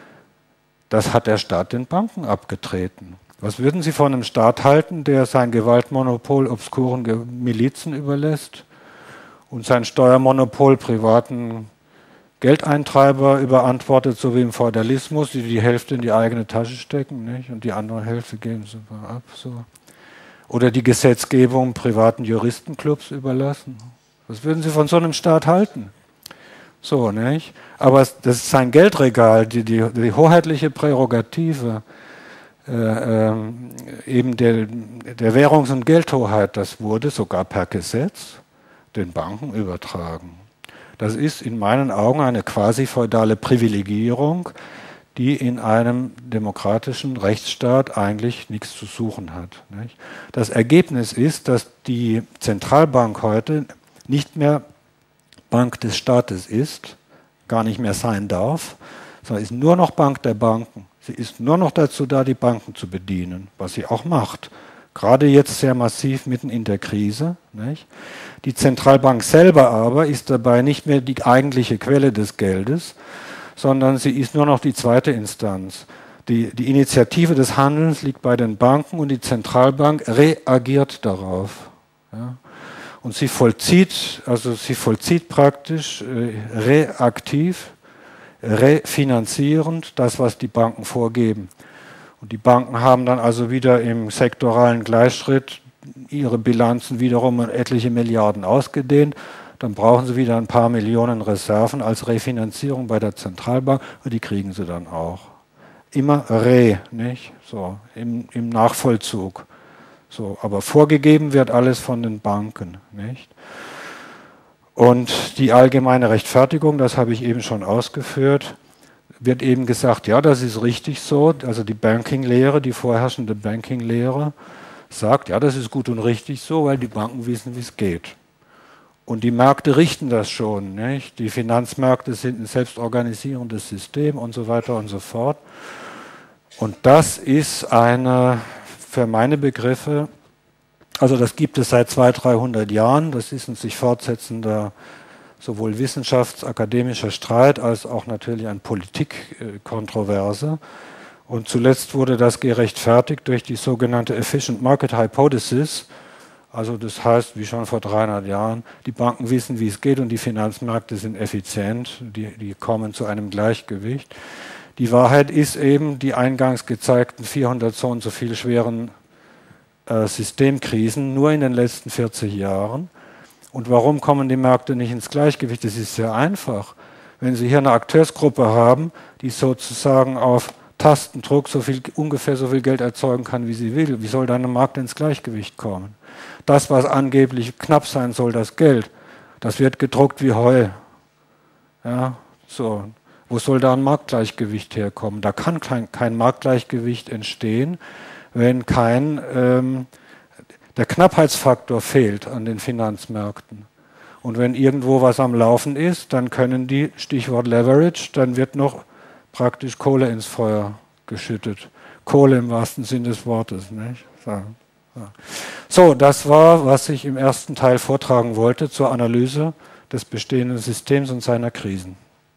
das hat der Staat den Banken abgetreten. Was würden Sie von einem Staat halten, der sein Gewaltmonopol obskuren Milizen überlässt und sein Steuermonopol privaten Geldeintreiber überantwortet, so wie im Feudalismus, die die Hälfte in die eigene Tasche stecken, nicht? Und die andere Hälfte geben sie ab. So. Oder die Gesetzgebung privaten Juristenclubs überlassen. Was würden Sie von so einem Staat halten? So, nicht? Aber das ist sein Geldregal, die, die, die hoheitliche Prärogative äh, äh, eben der, der Währungs- und Geldhoheit, das wurde sogar per Gesetz den Banken übertragen. Das ist in meinen Augen eine quasi feudale Privilegierung, die in einem demokratischen Rechtsstaat eigentlich nichts zu suchen hat. Nicht? Das Ergebnis ist, dass die Zentralbank heute nicht mehr Bank des Staates ist, gar nicht mehr sein darf, sondern ist nur noch Bank der Banken. Sie ist nur noch dazu da, die Banken zu bedienen, was sie auch macht. Gerade jetzt sehr massiv mitten in der Krise. Nicht? Die Zentralbank selber aber ist dabei nicht mehr die eigentliche Quelle des Geldes, sondern sie ist nur noch die zweite Instanz. Die, die Initiative des Handelns liegt bei den Banken und die Zentralbank reagiert darauf. Ja? Und sie vollzieht, also sie vollzieht praktisch äh, reaktiv, refinanzierend das, was die Banken vorgeben. Und die Banken haben dann also wieder im sektoralen Gleichschritt ihre Bilanzen wiederum um etliche Milliarden ausgedehnt. Dann brauchen sie wieder ein paar Millionen Reserven als Refinanzierung bei der Zentralbank und die kriegen sie dann auch. Immer re, nicht? So, im, im Nachvollzug. So, aber vorgegeben wird alles von den Banken, nicht? Und die allgemeine Rechtfertigung, das habe ich eben schon ausgeführt, wird eben gesagt, ja, das ist richtig so. Also die Banking-Lehre, die vorherrschende Banking-Lehre sagt, ja, das ist gut und richtig so, weil die Banken wissen, wie es geht. Und die Märkte richten das schon, nicht? Die Finanzmärkte sind ein selbstorganisierendes System und so weiter und so fort. Und das ist eine, für meine Begriffe, also das gibt es seit zweihundert, dreihundert Jahren, das ist ein sich fortsetzender sowohl wissenschaftsakademischer Streit als auch natürlich eine Politikkontroverse. Und zuletzt wurde das gerechtfertigt durch die sogenannte Efficient Market Hypothesis. Also das heißt, wie schon vor dreihundert Jahren, die Banken wissen, wie es geht und die Finanzmärkte sind effizient, die, die kommen zu einem Gleichgewicht. Die Wahrheit ist eben, die eingangs gezeigten vierhundert so und so viel schweren äh, Systemkrisen nur in den letzten vierzig Jahren. Und warum kommen die Märkte nicht ins Gleichgewicht? Das ist sehr einfach. Wenn Sie hier eine Akteursgruppe haben, die sozusagen auf Tastendruck so viel, ungefähr so viel Geld erzeugen kann, wie sie will, wie soll dann ein Markt ins Gleichgewicht kommen? Das, was angeblich knapp sein soll, das Geld, das wird gedruckt wie Heu. Ja, so. Wo soll da ein Marktgleichgewicht herkommen? Da kann kein, kein Marktgleichgewicht entstehen, wenn kein, ähm, der Knappheitsfaktor fehlt an den Finanzmärkten. Und wenn irgendwo was am Laufen ist, dann können die, Stichwort Leverage, dann wird noch praktisch Kohle ins Feuer geschüttet. Kohle im wahrsten Sinn des Wortes. Nicht? So, ja. So, das war, was ich im ersten Teil vortragen wollte zur Analyse des bestehenden Systems und seiner Krisen.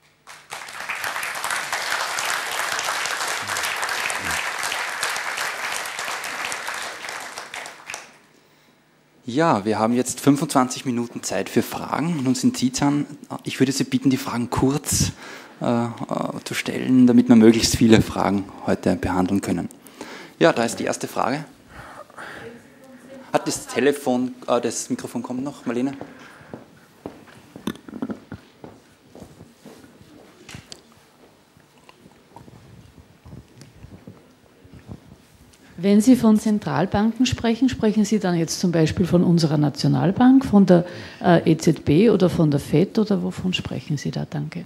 Ja, wir haben jetzt fünfundzwanzig Minuten Zeit für Fragen. Nun sind Sie dran. Ich würde Sie bitten, die Fragen kurz äh, zu stellen, damit wir möglichst viele Fragen heute behandeln können. Ja, da ist die erste Frage. Hat das Telefon, äh, das Mikrofon kommt noch, Marlene? Wenn Sie von Zentralbanken sprechen, sprechen Sie dann jetzt zum Beispiel von unserer Nationalbank, von der äh, E Z B oder von der FED oder wovon sprechen Sie da? Danke.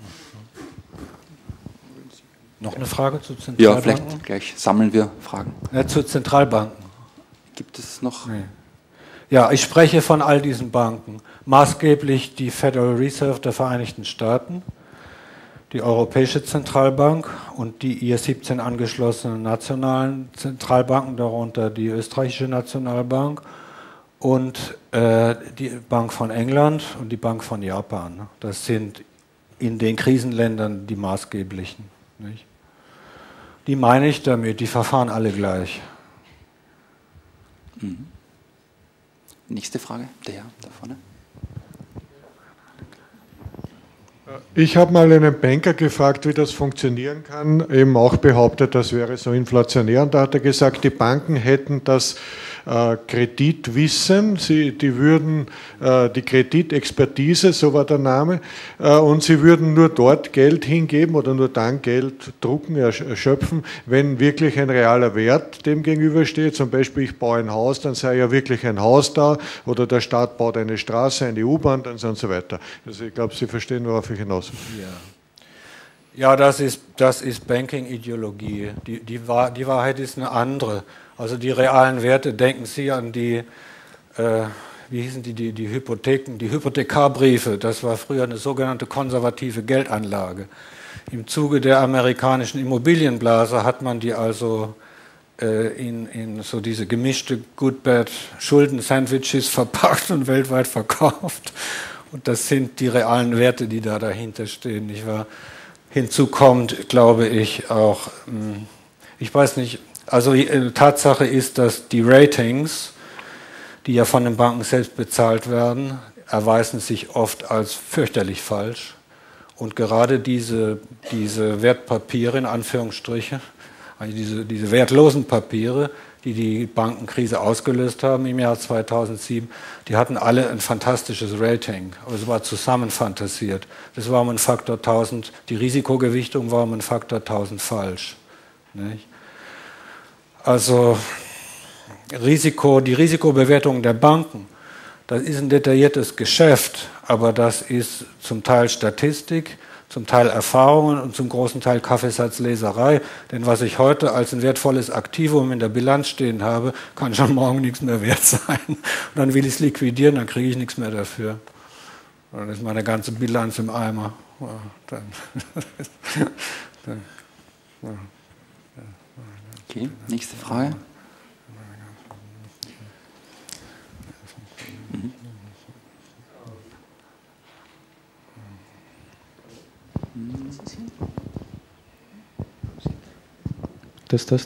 Noch eine Frage zu Zentralbanken? Ja, vielleicht gleich sammeln wir Fragen. Ja, zu Zentralbanken. Gibt es noch? Nee. Ja, ich spreche von all diesen Banken. Maßgeblich die Federal Reserve der Vereinigten Staaten, die Europäische Zentralbank und die ihr siebzehn angeschlossenen nationalen Zentralbanken, darunter die österreichische Nationalbank und äh, die Bank von England und die Bank von Japan. Das sind in den Krisenländern die maßgeblichen. Nicht? Die meine ich damit, die verfahren alle gleich. Mhm. Nächste Frage, der Herr da vorne. Ich habe mal einen Banker gefragt, wie das funktionieren kann, eben auch behauptet, das wäre so inflationär. Und da hat er gesagt, die Banken hätten das äh, Kreditwissen, sie, die würden äh, die Kreditexpertise, so war der Name, äh, und sie würden nur dort Geld hingeben oder nur dann Geld drucken, erschöpfen, wenn wirklich ein realer Wert dem gegenübersteht. Zum Beispiel, ich baue ein Haus, dann sei ja wirklich ein Haus da, oder der Staat baut eine Straße, eine U-Bahn und so weiter. Also ich glaube, Sie verstehen, worauf ich hinaus will. Ja, ja, das ist, das ist Banking-Ideologie. Die, die, Wahr, die Wahrheit ist eine andere. Also die realen Werte, denken Sie an die, äh, wie hießen die, die, die Hypotheken, die Hypothekarbriefe. Das war früher eine sogenannte konservative Geldanlage. Im Zuge der amerikanischen Immobilienblase hat man die also äh, in, in so diese gemischte Good-Bad-Schulden-Sandwiches verpackt und weltweit verkauft. Und das sind die realen Werte, die da dahinter stehen, nicht wahr? Hinzu kommt, glaube ich, auch, ich weiß nicht, also Tatsache ist, dass die Ratings, die ja von den Banken selbst bezahlt werden, erweisen sich oft als fürchterlich falsch. Und gerade diese, diese Wertpapiere, in Anführungsstriche, also diese, diese wertlosen Papiere, die die Bankenkrise ausgelöst haben im Jahr zweitausendsieben, die hatten alle ein fantastisches Rating. Aber es war zusammenfantasiert. Das war um einen Faktor tausend, die Risikogewichtung war um einen Faktor tausend falsch. Nicht? Also Risiko, die Risikobewertung der Banken, das ist ein detailliertes Geschäft, aber das ist zum Teil Statistik, zum Teil Erfahrungen und zum großen Teil Kaffeesatzleserei. Denn was ich heute als ein wertvolles Aktivum in der Bilanz stehen habe, kann schon morgen nichts mehr wert sein. Und dann will ich es liquidieren, dann kriege ich nichts mehr dafür. Dann ist meine ganze Bilanz im Eimer. Ja, dann, dann, ja. Okay, nächste Frage. Mhm. Das, das.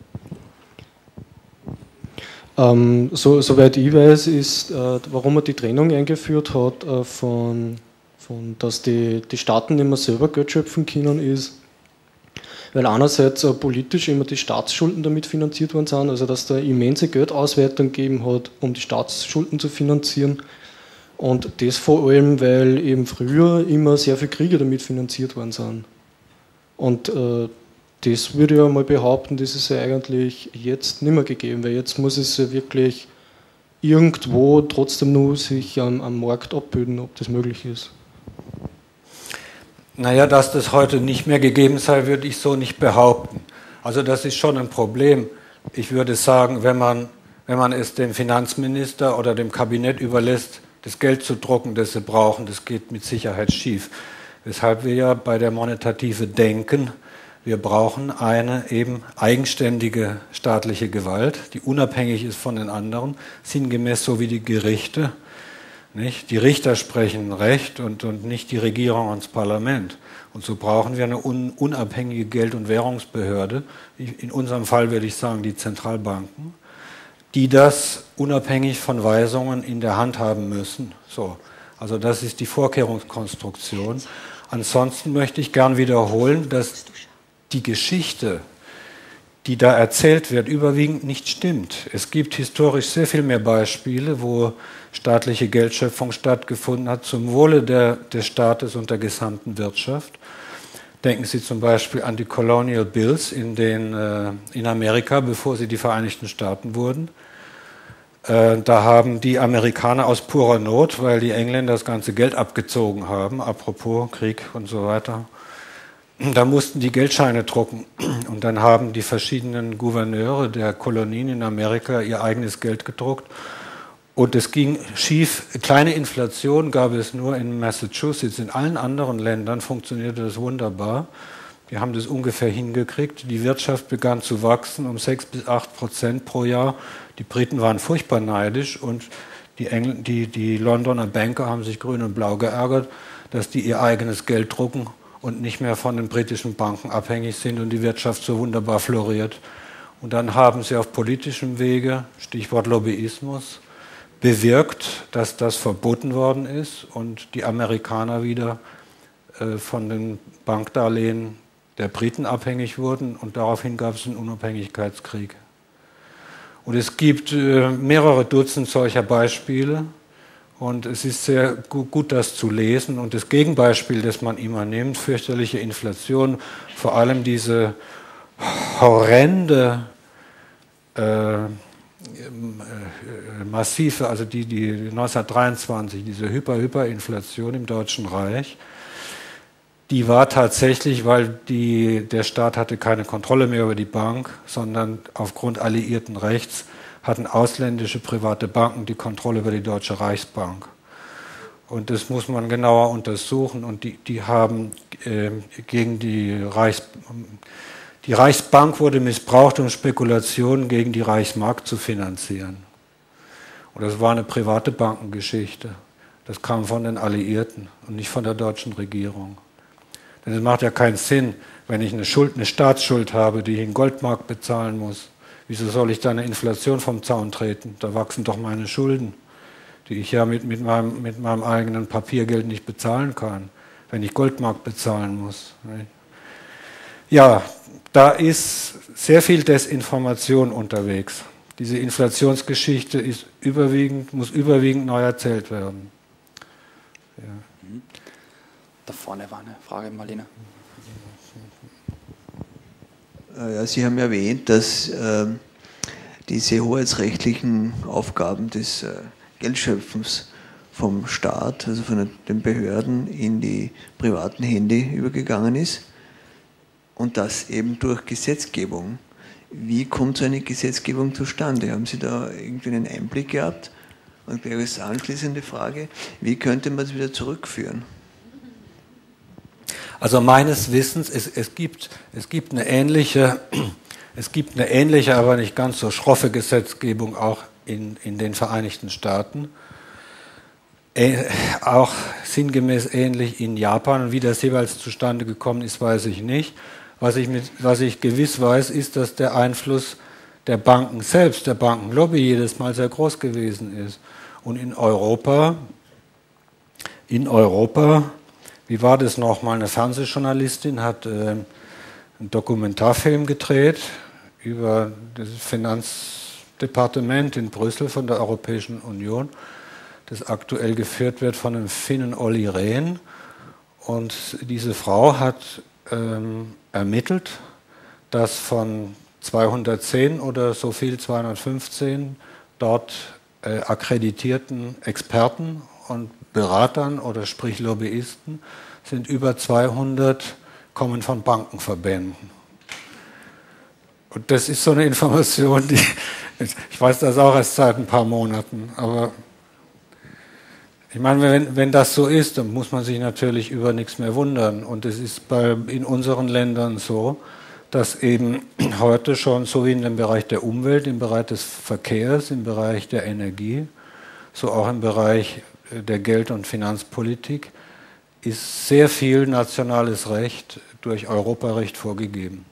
Ja. Ähm, so, soweit ich weiß, ist, äh, warum man die Trennung eingeführt hat, äh, von, von, dass die, die Staaten nicht mehr selber Geld schöpfen können, ist, weil einerseits äh, politisch immer die Staatsschulden damit finanziert worden sind, also dass da immense Geldauswertung gegeben hat, um die Staatsschulden zu finanzieren. Und das vor allem, weil eben früher immer sehr viele Kriege damit finanziert worden sind. Und äh, das würde ich ja mal behaupten, das ist ja eigentlich jetzt nicht mehr gegeben, weil jetzt muss es ja wirklich irgendwo trotzdem nur sich am, am Markt abbilden, ob das möglich ist. Naja, dass das heute nicht mehr gegeben sei, würde ich so nicht behaupten. Also das ist schon ein Problem. Ich würde sagen, wenn man, wenn man es dem Finanzminister oder dem Kabinett überlässt, das Geld zu drucken, das sie brauchen, das geht mit Sicherheit schief. Weshalb wir ja bei der Monetative denken, wir brauchen eine eben eigenständige staatliche Gewalt, die unabhängig ist von den anderen, sinngemäß so wie die Gerichte. Nicht? Die Richter sprechen Recht und, und nicht die Regierung und das Parlament. Und so brauchen wir eine un, unabhängige Geld- und Währungsbehörde, in unserem Fall würde ich sagen die Zentralbanken, die das unabhängig von Weisungen in der Hand haben müssen. So. Also das ist die Vorkehrungskonstruktion. Ansonsten möchte ich gern wiederholen, dass die Geschichte, die da erzählt wird, überwiegend nicht stimmt. Es gibt historisch sehr viel mehr Beispiele, wo staatliche Geldschöpfung stattgefunden hat zum Wohle der, des Staates und der gesamten Wirtschaft. Denken Sie zum Beispiel an die Colonial Bills in, den, äh, in Amerika, bevor sie die Vereinigten Staaten wurden. Äh, da haben die Amerikaner aus purer Not, weil die Engländer das ganze Geld abgezogen haben, apropos Krieg und so weiter, da mussten die Geldscheine drucken. Und dann haben die verschiedenen Gouverneure der Kolonien in Amerika ihr eigenes Geld gedruckt. Und es ging schief. Kleine Inflation gab es nur in Massachusetts. In allen anderen Ländern funktionierte das wunderbar. Wir haben das ungefähr hingekriegt. Die Wirtschaft begann zu wachsen um sechs bis acht Prozent pro Jahr. Die Briten waren furchtbar neidisch und die, Engl- die, die Londoner Banker haben sich grün und blau geärgert, dass die ihr eigenes Geld drucken und nicht mehr von den britischen Banken abhängig sind und die Wirtschaft so wunderbar floriert. Und dann haben sie auf politischem Wege, Stichwort Lobbyismus, bewirkt, dass das verboten worden ist und die Amerikaner wieder äh, von den Bankdarlehen der Briten abhängig wurden und daraufhin gab es einen Unabhängigkeitskrieg. Und es gibt äh, mehrere Dutzend solcher Beispiele und es ist sehr gut, gut, das zu lesen. Und das Gegenbeispiel, das man immer nimmt, fürchterliche Inflation, vor allem diese horrende äh, massive, also die, die neunzehnhundertdreiundzwanzig, diese Hyper-Hyper-Inflation im Deutschen Reich, die war tatsächlich, weil die, der Staat hatte keine Kontrolle mehr über die Bank, sondern aufgrund alliierten Rechts hatten ausländische private Banken die Kontrolle über die Deutsche Reichsbank. Und das muss man genauer untersuchen. Und die, die haben äh, gegen die Reichs... Die Reichsbank wurde missbraucht, um Spekulationen gegen die Reichsmark zu finanzieren. Und das war eine private Bankengeschichte. Das kam von den Alliierten und nicht von der deutschen Regierung. Denn es macht ja keinen Sinn, wenn ich eine Schuld, eine Staatsschuld habe, die ich in Goldmark bezahlen muss. Wieso soll ich da eine Inflation vom Zaun treten? Da wachsen doch meine Schulden, die ich ja mit, mit, meinem, mit meinem eigenen Papiergeld nicht bezahlen kann, wenn ich Goldmark bezahlen muss. Ja, da ist sehr viel Desinformation unterwegs. Diese Inflationsgeschichte ist überwiegend, muss überwiegend neu erzählt werden. Ja. Da vorne war eine Frage, Marlene. Ja, Sie haben erwähnt, dass äh, diese hoheitsrechtlichen Aufgaben des äh, Geldschöpfens vom Staat, also von den Behörden, in die privaten Hände übergegangen ist. Und das eben durch Gesetzgebung. Wie kommt so eine Gesetzgebung zustande? Haben Sie da irgendwie einen Einblick gehabt? Und gleich als anschließende Frage, wie könnte man es wieder zurückführen? Also meines Wissens, es, es, gibt, es, gibt eine ähnliche, es gibt eine ähnliche, aber nicht ganz so schroffe Gesetzgebung auch in, in den Vereinigten Staaten. Äh, auch sinngemäß ähnlich in Japan. Und wie das jeweils zustande gekommen ist, weiß ich nicht. Was ich, mit, was ich gewiss weiß, ist, dass der Einfluss der Banken selbst, der Bankenlobby jedes Mal sehr groß gewesen ist. Und in Europa, in Europa, wie war das nochmal, eine Fernsehjournalistin hat äh, einen Dokumentarfilm gedreht über das Finanzdepartement in Brüssel von der Europäischen Union, das aktuell geführt wird von dem Finnen Olli Rehn. Und diese Frau hat ähm, ermittelt, dass von zweihundertzehn oder so viel, zweihundertfünfzehn dort äh, akkreditierten Experten und Beratern oder sprich Lobbyisten sind über zweihundert kommen von Bankenverbänden. Und das ist so eine Information, die, ich weiß das auch erst seit ein paar Monaten, aber ich meine, wenn, wenn das so ist, dann muss man sich natürlich über nichts mehr wundern. Und es ist bei, in unseren Ländern so, dass eben heute schon, so wie in dem Bereich der Umwelt, im Bereich des Verkehrs, im Bereich der Energie, so auch im Bereich der Geld- und Finanzpolitik, ist sehr viel nationales Recht durch Europarecht vorgegeben.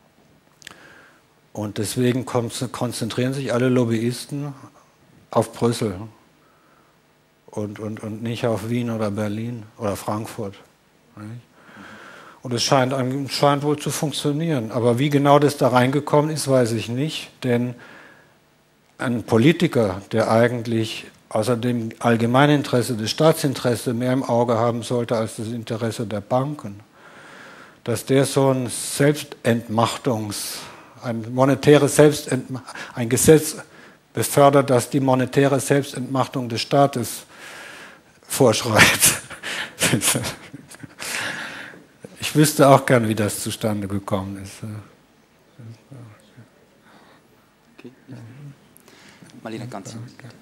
Und deswegen konzentrieren sich alle Lobbyisten auf Brüssel. Und, und, und nicht auf Wien oder Berlin oder Frankfurt. Und es scheint, scheint wohl zu funktionieren. Aber wie genau das da reingekommen ist, weiß ich nicht. Denn ein Politiker, der eigentlich außer dem Allgemeininteresse, das Staatsinteresse mehr im Auge haben sollte als das Interesse der Banken, dass der so ein Selbstentmachtungs-, ein monetäres Selbstentmachtung, ein Gesetz befördert, das die monetäre Selbstentmachtung des Staates vorschreibt. Ich wüsste auch gern, wie das zustande gekommen ist. Okay. Marlene, ganz.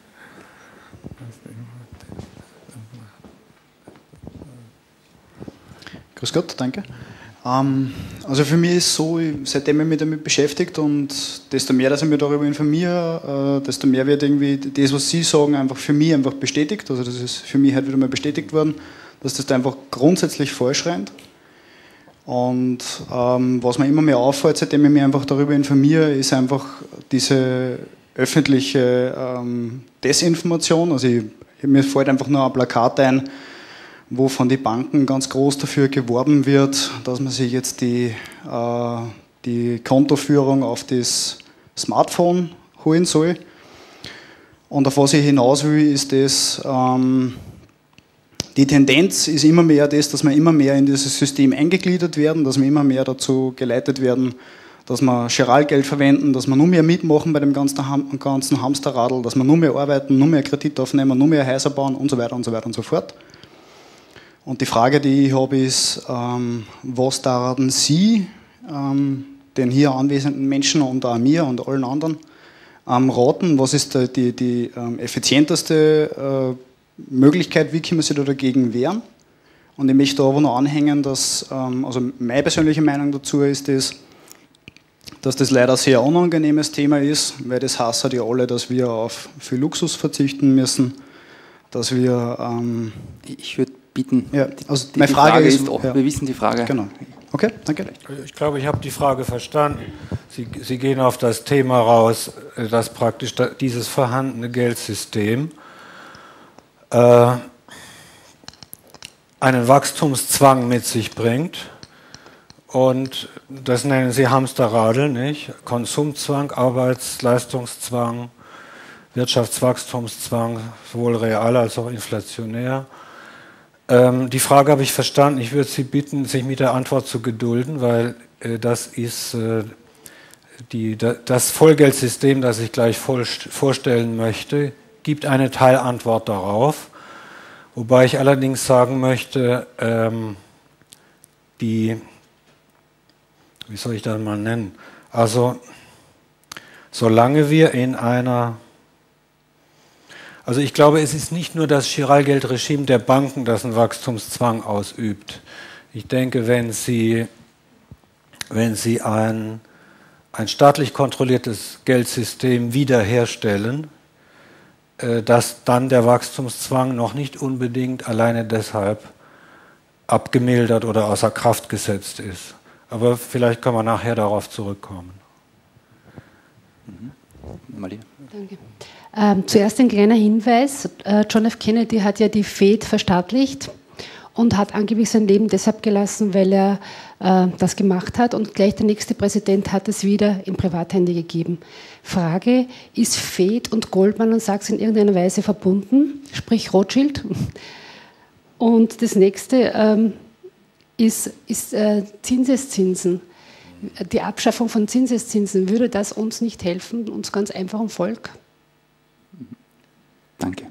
Grüß Gott, danke. Ähm, also für mich ist es so, seitdem ich mich damit beschäftigt und desto mehr, dass ich mich darüber informiere, äh, desto mehr wird irgendwie das, was Sie sagen, einfach für mich einfach bestätigt. Also das ist für mich halt wieder mal bestätigt worden, dass das da einfach grundsätzlich falsch rennt. Und ähm, was mir immer mehr auffällt, seitdem ich mich einfach darüber informiere, ist einfach diese öffentliche ähm, Desinformation. Also ich, mir fällt einfach nur ein Plakat ein, wo von den Banken ganz groß dafür geworben wird, dass man sich jetzt die, äh, die Kontoführung auf das Smartphone holen soll. Und auf was ich hinaus will, ist das, ähm, die Tendenz ist immer mehr das, dass wir immer mehr in dieses System eingegliedert werden, dass wir immer mehr dazu geleitet werden, dass wir Giralgeld verwenden, dass wir nur mehr mitmachen bei dem ganzen, Ham ganzen Hamsterradl, dass wir nur mehr arbeiten, nur mehr Kredit aufnehmen, nur mehr Häuser bauen und so weiter und so weiter und so fort. Und die Frage, die ich habe, ist, ähm, was daran Sie, ähm, den hier anwesenden Menschen und auch mir und allen anderen, ähm, raten? Was ist die, die, die ähm, effizienteste äh, Möglichkeit, wie können wir sich da dagegen wehren? Und ich möchte da aber noch anhängen, dass, ähm, also meine persönliche Meinung dazu ist, das, dass das leider ein sehr unangenehmes Thema ist, weil das heißt halt ja alle, dass wir auf viel Luxus verzichten müssen, dass wir... Ähm, ich würde bitten, ja, also die, meine die Frage, Frage ist, ist, oh, ja. wir wissen die Frage. Genau. Okay, danke. Ich glaube, ich habe die Frage verstanden. Sie, Sie gehen auf das Thema raus, dass praktisch dieses vorhandene Geldsystem äh, einen Wachstumszwang mit sich bringt. Und das nennen Sie Hamsterradl, nicht? Konsumzwang, Arbeitsleistungszwang, Wirtschaftswachstumszwang, sowohl real als auch inflationär. Ähm, die Frage habe ich verstanden. Ich würde Sie bitten, sich mit der Antwort zu gedulden, weil äh, das ist äh, die, da, das Vollgeldsystem, das ich gleich voll, vorstellen möchte, gibt eine Teilantwort darauf. Wobei ich allerdings sagen möchte, ähm, die, wie soll ich das mal nennen? Also, solange wir in einer, also ich glaube, es ist nicht nur das Chiralgeldregime der Banken, das einen Wachstumszwang ausübt. Ich denke, wenn Sie, wenn Sie ein, ein staatlich kontrolliertes Geldsystem wiederherstellen, dass dann der Wachstumszwang noch nicht unbedingt alleine deshalb abgemildert oder außer Kraft gesetzt ist. Aber vielleicht können wir nachher darauf zurückkommen. Mhm. Danke. Ähm, zuerst ein kleiner Hinweis. Äh, John F. Kennedy hat ja die Fed verstaatlicht und hat angeblich sein Leben deshalb gelassen, weil er äh, das gemacht hat, und gleich der nächste Präsident hat es wieder in Privathände gegeben. Frage, ist Fed und Goldman Sachs in irgendeiner Weise verbunden, sprich Rothschild? Und das nächste ähm, ist, ist äh, Zinseszinsen. Die Abschaffung von Zinseszinsen, würde das uns nicht helfen, uns ganz einfachem Volk? Danke.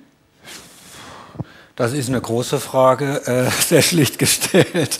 Das ist eine große Frage, äh, sehr schlicht gestellt.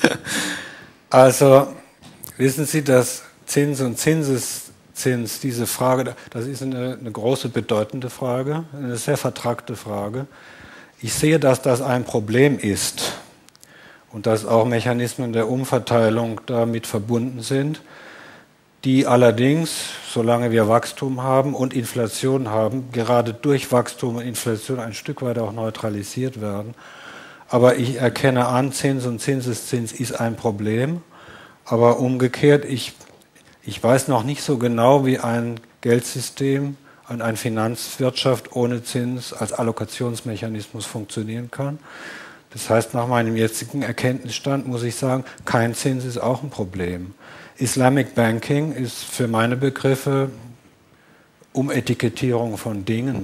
Also, wissen Sie, dass Zins und Zinseszins, diese Frage, das ist eine, eine große, bedeutende Frage, eine sehr vertragte Frage. Ich sehe, dass das ein Problem ist und dass auch Mechanismen der Umverteilung damit verbunden sind, die allerdings, solange wir Wachstum haben und Inflation haben, gerade durch Wachstum und Inflation ein Stück weit auch neutralisiert werden. Aber ich erkenne an, Zins und Zinseszins ist ein Problem. Aber umgekehrt, ich, ich weiß noch nicht so genau, wie ein Geldsystem und eine Finanzwirtschaft ohne Zins als Allokationsmechanismus funktionieren kann. Das heißt, nach meinem jetzigen Erkenntnisstand muss ich sagen, kein Zins ist auch ein Problem. Islamic Banking ist für meine Begriffe Umetikettierung von Dingen.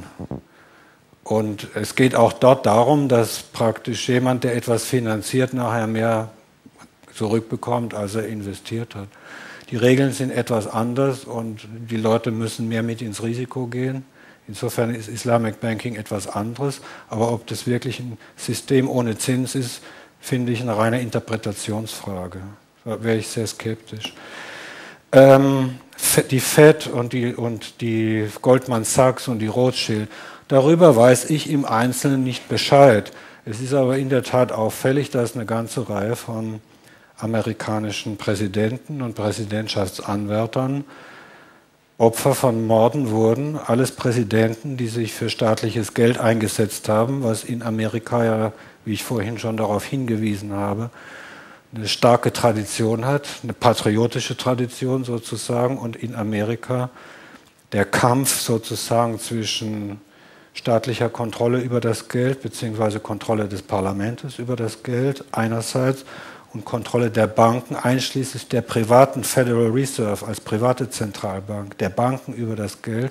Und es geht auch dort darum, dass praktisch jemand, der etwas finanziert, nachher mehr zurückbekommt, als er investiert hat. Die Regeln sind etwas anders und die Leute müssen mehr mit ins Risiko gehen. Insofern ist Islamic Banking etwas anderes. Aber ob das wirklich ein System ohne Zins ist, finde ich eine reine Interpretationsfrage. Da wäre ich sehr skeptisch. Ähm, die Fed und die, und die Goldman Sachs und die Rothschild, darüber weiß ich im Einzelnen nicht Bescheid. Es ist aber in der Tat auffällig, dass eine ganze Reihe von amerikanischen Präsidenten und Präsidentschaftsanwärtern Opfer von Morden wurden. Alles Präsidenten, die sich für staatliches Geld eingesetzt haben, was in Amerika ja, wie ich vorhin schon darauf hingewiesen habe, eine starke Tradition hat, eine patriotische Tradition sozusagen, und in Amerika der Kampf sozusagen zwischen staatlicher Kontrolle über das Geld beziehungsweise Kontrolle des Parlaments über das Geld einerseits und Kontrolle der Banken, einschließlich der privaten Federal Reserve als private Zentralbank, der Banken über das Geld,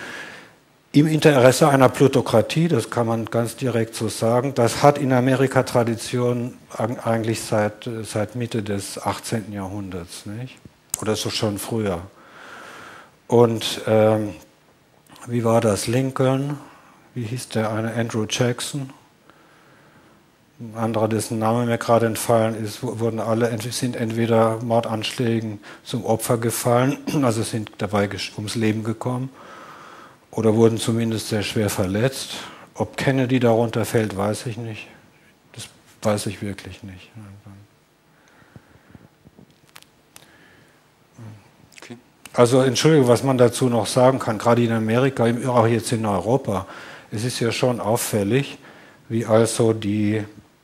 im Interesse einer Plutokratie, das kann man ganz direkt so sagen. Das hat in Amerika Tradition eigentlich seit, seit Mitte des achtzehnten Jahrhunderts, nicht? Oder so schon früher. Und ähm, wie war das? Lincoln, wie hieß der eine? Andrew Jackson. Ein anderer, dessen Name mir gerade entfallen ist, wurden alle, sind entweder Mordanschlägen zum Opfer gefallen, also sind dabei ums Leben gekommen, oder wurden zumindest sehr schwer verletzt. Ob Kennedy darunter fällt, weiß ich nicht. Das weiß ich wirklich nicht. Okay. Also Entschuldigung, was man dazu noch sagen kann, gerade in Amerika, auch jetzt in Europa, es ist ja schon auffällig, wie also die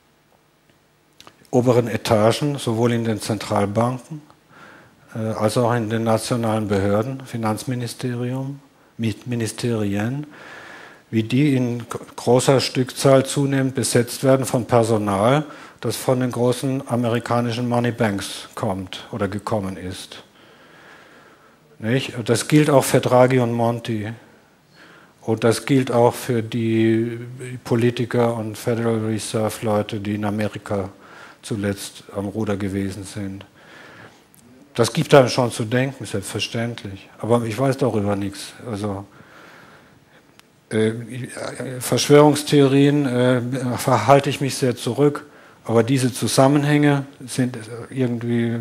oberen Etagen, sowohl in den Zentralbanken äh, als auch in den nationalen Behörden, Finanzministerium, Ministerien, wie die in großer Stückzahl zunehmend besetzt werden von Personal, das von den großen amerikanischen Moneybanks kommt oder gekommen ist. Nicht? Das gilt auch für Draghi und Monti. Und das gilt auch für die Politiker und Federal Reserve-Leute, die in Amerika zuletzt am Ruder gewesen sind. Das gibt einem schon zu denken, selbstverständlich. Aber ich weiß darüber nichts. Also äh, Verschwörungstheorien äh, verhalte ich mich sehr zurück. Aber diese Zusammenhänge sind irgendwie,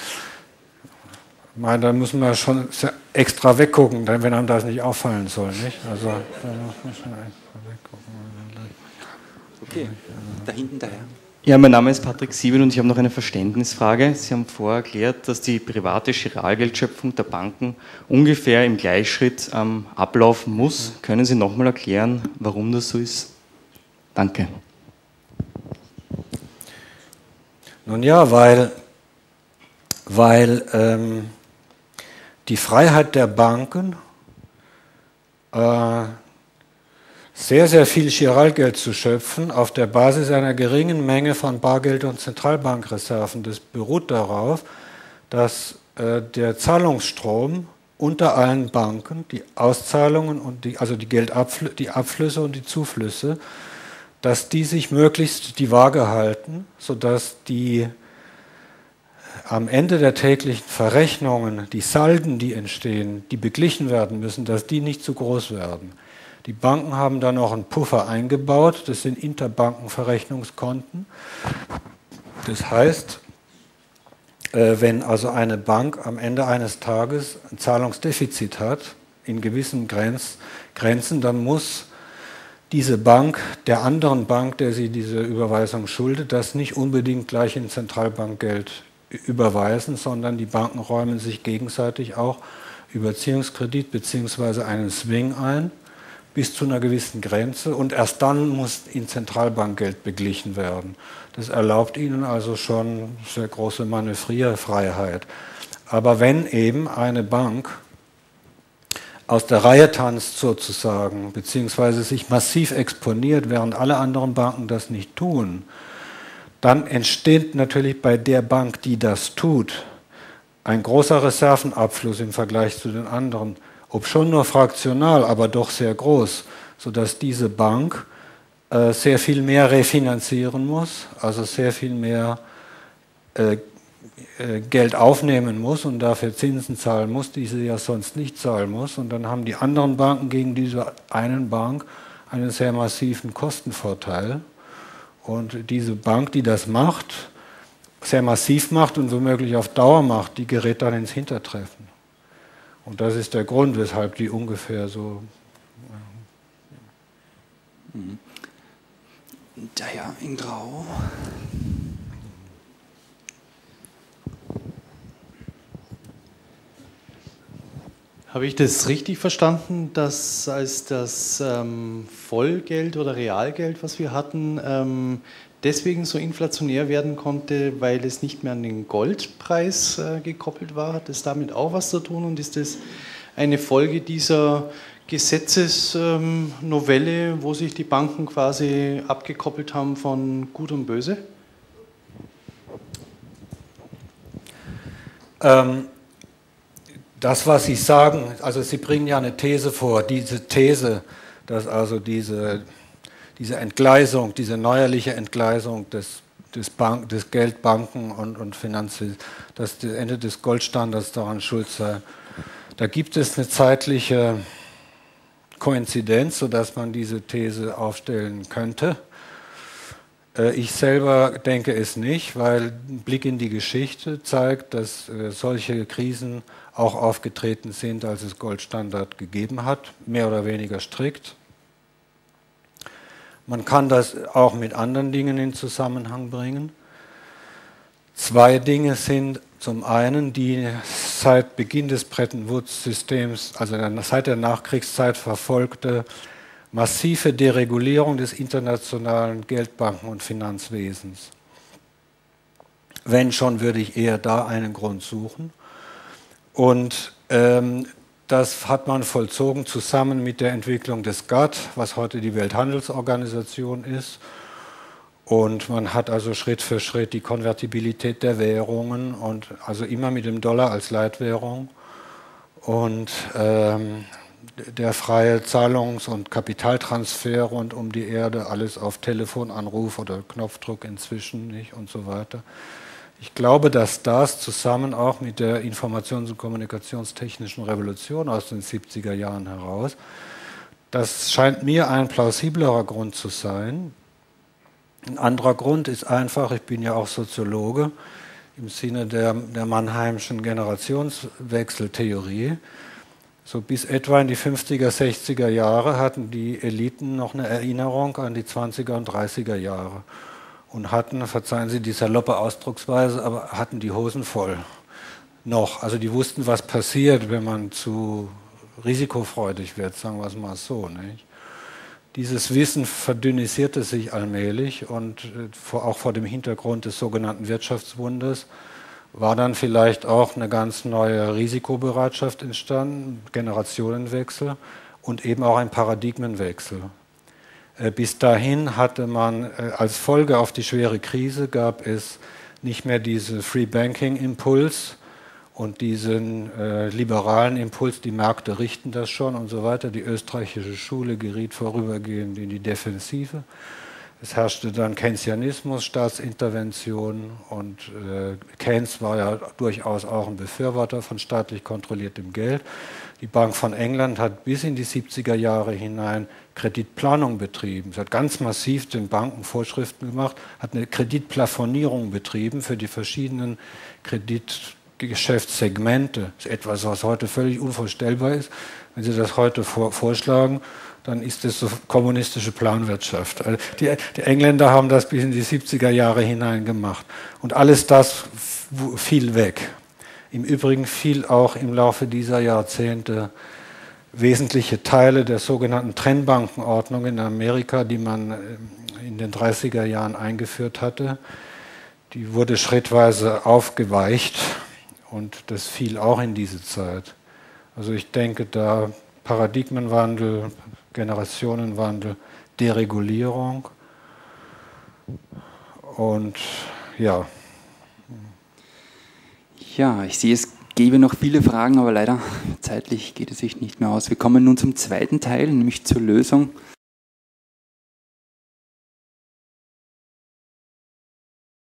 ich meine, da müssen wir schon extra weggucken, wenn einem das nicht auffallen soll. Nicht? Also, da muss man schon extra weggucken. Okay, da hinten daher. Ja, mein Name ist Patrick Siebel und ich habe noch eine Verständnisfrage. Sie haben vorher erklärt, dass die private Giralgeldschöpfung der Banken ungefähr im Gleichschritt ähm, ablaufen muss. Mhm. Können Sie nochmal erklären, warum das so ist? Danke. Nun ja, weil, weil ähm, die Freiheit der Banken, äh, sehr, sehr viel Giralgeld zu schöpfen auf der Basis einer geringen Menge von Bargeld und Zentralbankreserven. Das beruht darauf, dass äh, der Zahlungsstrom unter allen Banken, die Auszahlungen und die, also die Geldabflüsse, die Abflüsse und die Zuflüsse, dass die sich möglichst die Waage halten, sodass die am Ende der täglichen Verrechnungen, die Salden, die entstehen, die beglichen werden müssen, dass die nicht zu groß werden. Die Banken haben da noch einen Puffer eingebaut, das sind Interbankenverrechnungskonten. Das heißt, wenn also eine Bank am Ende eines Tages ein Zahlungsdefizit hat, in gewissen Grenz, Grenzen, dann muss diese Bank der anderen Bank, der sie diese Überweisung schuldet, das nicht unbedingt gleich in Zentralbankgeld überweisen, sondern die Banken räumen sich gegenseitig auch Überziehungskredit bzw. einen Swing ein, bis zu einer gewissen Grenze und erst dann muss in Zentralbankgeld beglichen werden. Das erlaubt ihnen also schon sehr große Manövrierfreiheit. Aber wenn eben eine Bank aus der Reihe tanzt sozusagen, beziehungsweise sich massiv exponiert, während alle anderen Banken das nicht tun, dann entsteht natürlich bei der Bank, die das tut, ein großer Reservenabfluss im Vergleich zu den anderen, ob schon nur fraktional, aber doch sehr groß, sodass diese Bank äh, sehr viel mehr refinanzieren muss, also sehr viel mehr äh, äh, Geld aufnehmen muss und dafür Zinsen zahlen muss, die sie ja sonst nicht zahlen muss. Und dann haben die anderen Banken gegen diese einen Bank einen sehr massiven Kostenvorteil. Und diese Bank, die das macht, sehr massiv macht und womöglich auf Dauer macht, die gerät dann ins Hintertreffen. Und das ist der Grund, weshalb die ungefähr so... Mhm. Da ja, in Grau. Habe ich das richtig verstanden, dass als das ähm, Vollgeld oder Realgeld, was wir hatten, ähm, deswegen so inflationär werden konnte, weil es nicht mehr an den Goldpreis äh, gekoppelt war? Hat das damit auch was zu tun und ist das eine Folge dieser Gesetzesnovelle, ähm, wo sich die Banken quasi abgekoppelt haben von Gut und Böse? Ähm, das, was Sie sagen, also Sie bringen ja eine These vor, diese These, dass also diese... diese Entgleisung, diese neuerliche Entgleisung des, des, Bank, des Geldbanken und, und Finanzwesens, dass das Ende des Goldstandards daran schuld sei. Da gibt es eine zeitliche Koinzidenz, sodass man diese These aufstellen könnte. Ich selber denke es nicht, weil ein Blick in die Geschichte zeigt, dass solche Krisen auch aufgetreten sind, als es Goldstandard gegeben hat, mehr oder weniger strikt. Man kann das auch mit anderen Dingen in Zusammenhang bringen. Zwei Dinge sind zum einen die seit Beginn des Bretton Woods-Systems, also seit der Nachkriegszeit verfolgte massive Deregulierung des internationalen Geldbanken- und Finanzwesens. Wenn schon, würde ich eher da einen Grund suchen. Und ähm, das hat man vollzogen zusammen mit der Entwicklung des G A T T, was heute die Welthandelsorganisation ist. Und man hat also Schritt für Schritt die Konvertibilität der Währungen und also immer mit dem Dollar als Leitwährung und ähm, der freie Zahlungs- und Kapitaltransfer rund um die Erde, alles auf Telefonanruf oder Knopfdruck inzwischen nicht und so weiter. Ich glaube, dass das zusammen auch mit der Informations- und Kommunikationstechnischen Revolution aus den siebziger Jahren heraus, das scheint mir ein plausiblerer Grund zu sein. Ein anderer Grund ist einfach, ich bin ja auch Soziologe, im Sinne der, der Mannheimschen Generationswechseltheorie. So bis etwa in die fünfziger, sechziger Jahre hatten die Eliten noch eine Erinnerung an die zwanziger und dreißiger Jahre. Und hatten, verzeihen Sie die saloppe Ausdrucksweise, aber hatten die Hosen voll. Noch. Also die wussten, was passiert, wenn man zu risikofreudig wird, sagen wir es mal so. Nicht? Dieses Wissen verdünnisierte sich allmählich und auch vor dem Hintergrund des sogenannten Wirtschaftswunders war dann vielleicht auch eine ganz neue Risikobereitschaft entstanden, Generationenwechsel und eben auch ein Paradigmenwechsel. Bis dahin hatte man als Folge auf die schwere Krise gab es nicht mehr diesen Free Banking Impuls und diesen äh, liberalen Impuls, die Märkte richten das schon und so weiter. Die österreichische Schule geriet vorübergehend in die Defensive. Es herrschte dann Keynesianismus, Staatsintervention und äh, Keynes war ja durchaus auch ein Befürworter von staatlich kontrolliertem Geld. Die Bank von England hat bis in die siebziger Jahre hinein Kreditplanung betrieben. Sie hat ganz massiv den Banken Vorschriften gemacht, hat eine Kreditplafonierung betrieben für die verschiedenen Kreditgeschäftssegmente. Das ist etwas, was heute völlig unvorstellbar ist. Wenn Sie das heute vor, vorschlagen, dann ist das so kommunistische Planwirtschaft. Also die, die Engländer haben das bis in die siebziger Jahre hinein gemacht. Und alles das fiel weg. Im Übrigen fiel auch im Laufe dieser Jahrzehnte wesentliche Teile der sogenannten Trennbankenordnung in Amerika, die man in den dreißiger Jahren eingeführt hatte, die wurde schrittweise aufgeweicht und das fiel auch in diese Zeit. Also ich denke, da Paradigmenwandel, Generationenwandel, Deregulierung und ja. Ja, ich sehe, es gäbe noch viele Fragen, aber leider zeitlich geht es sich nicht mehr aus. Wir kommen nun zum zweiten Teil, nämlich zur Lösung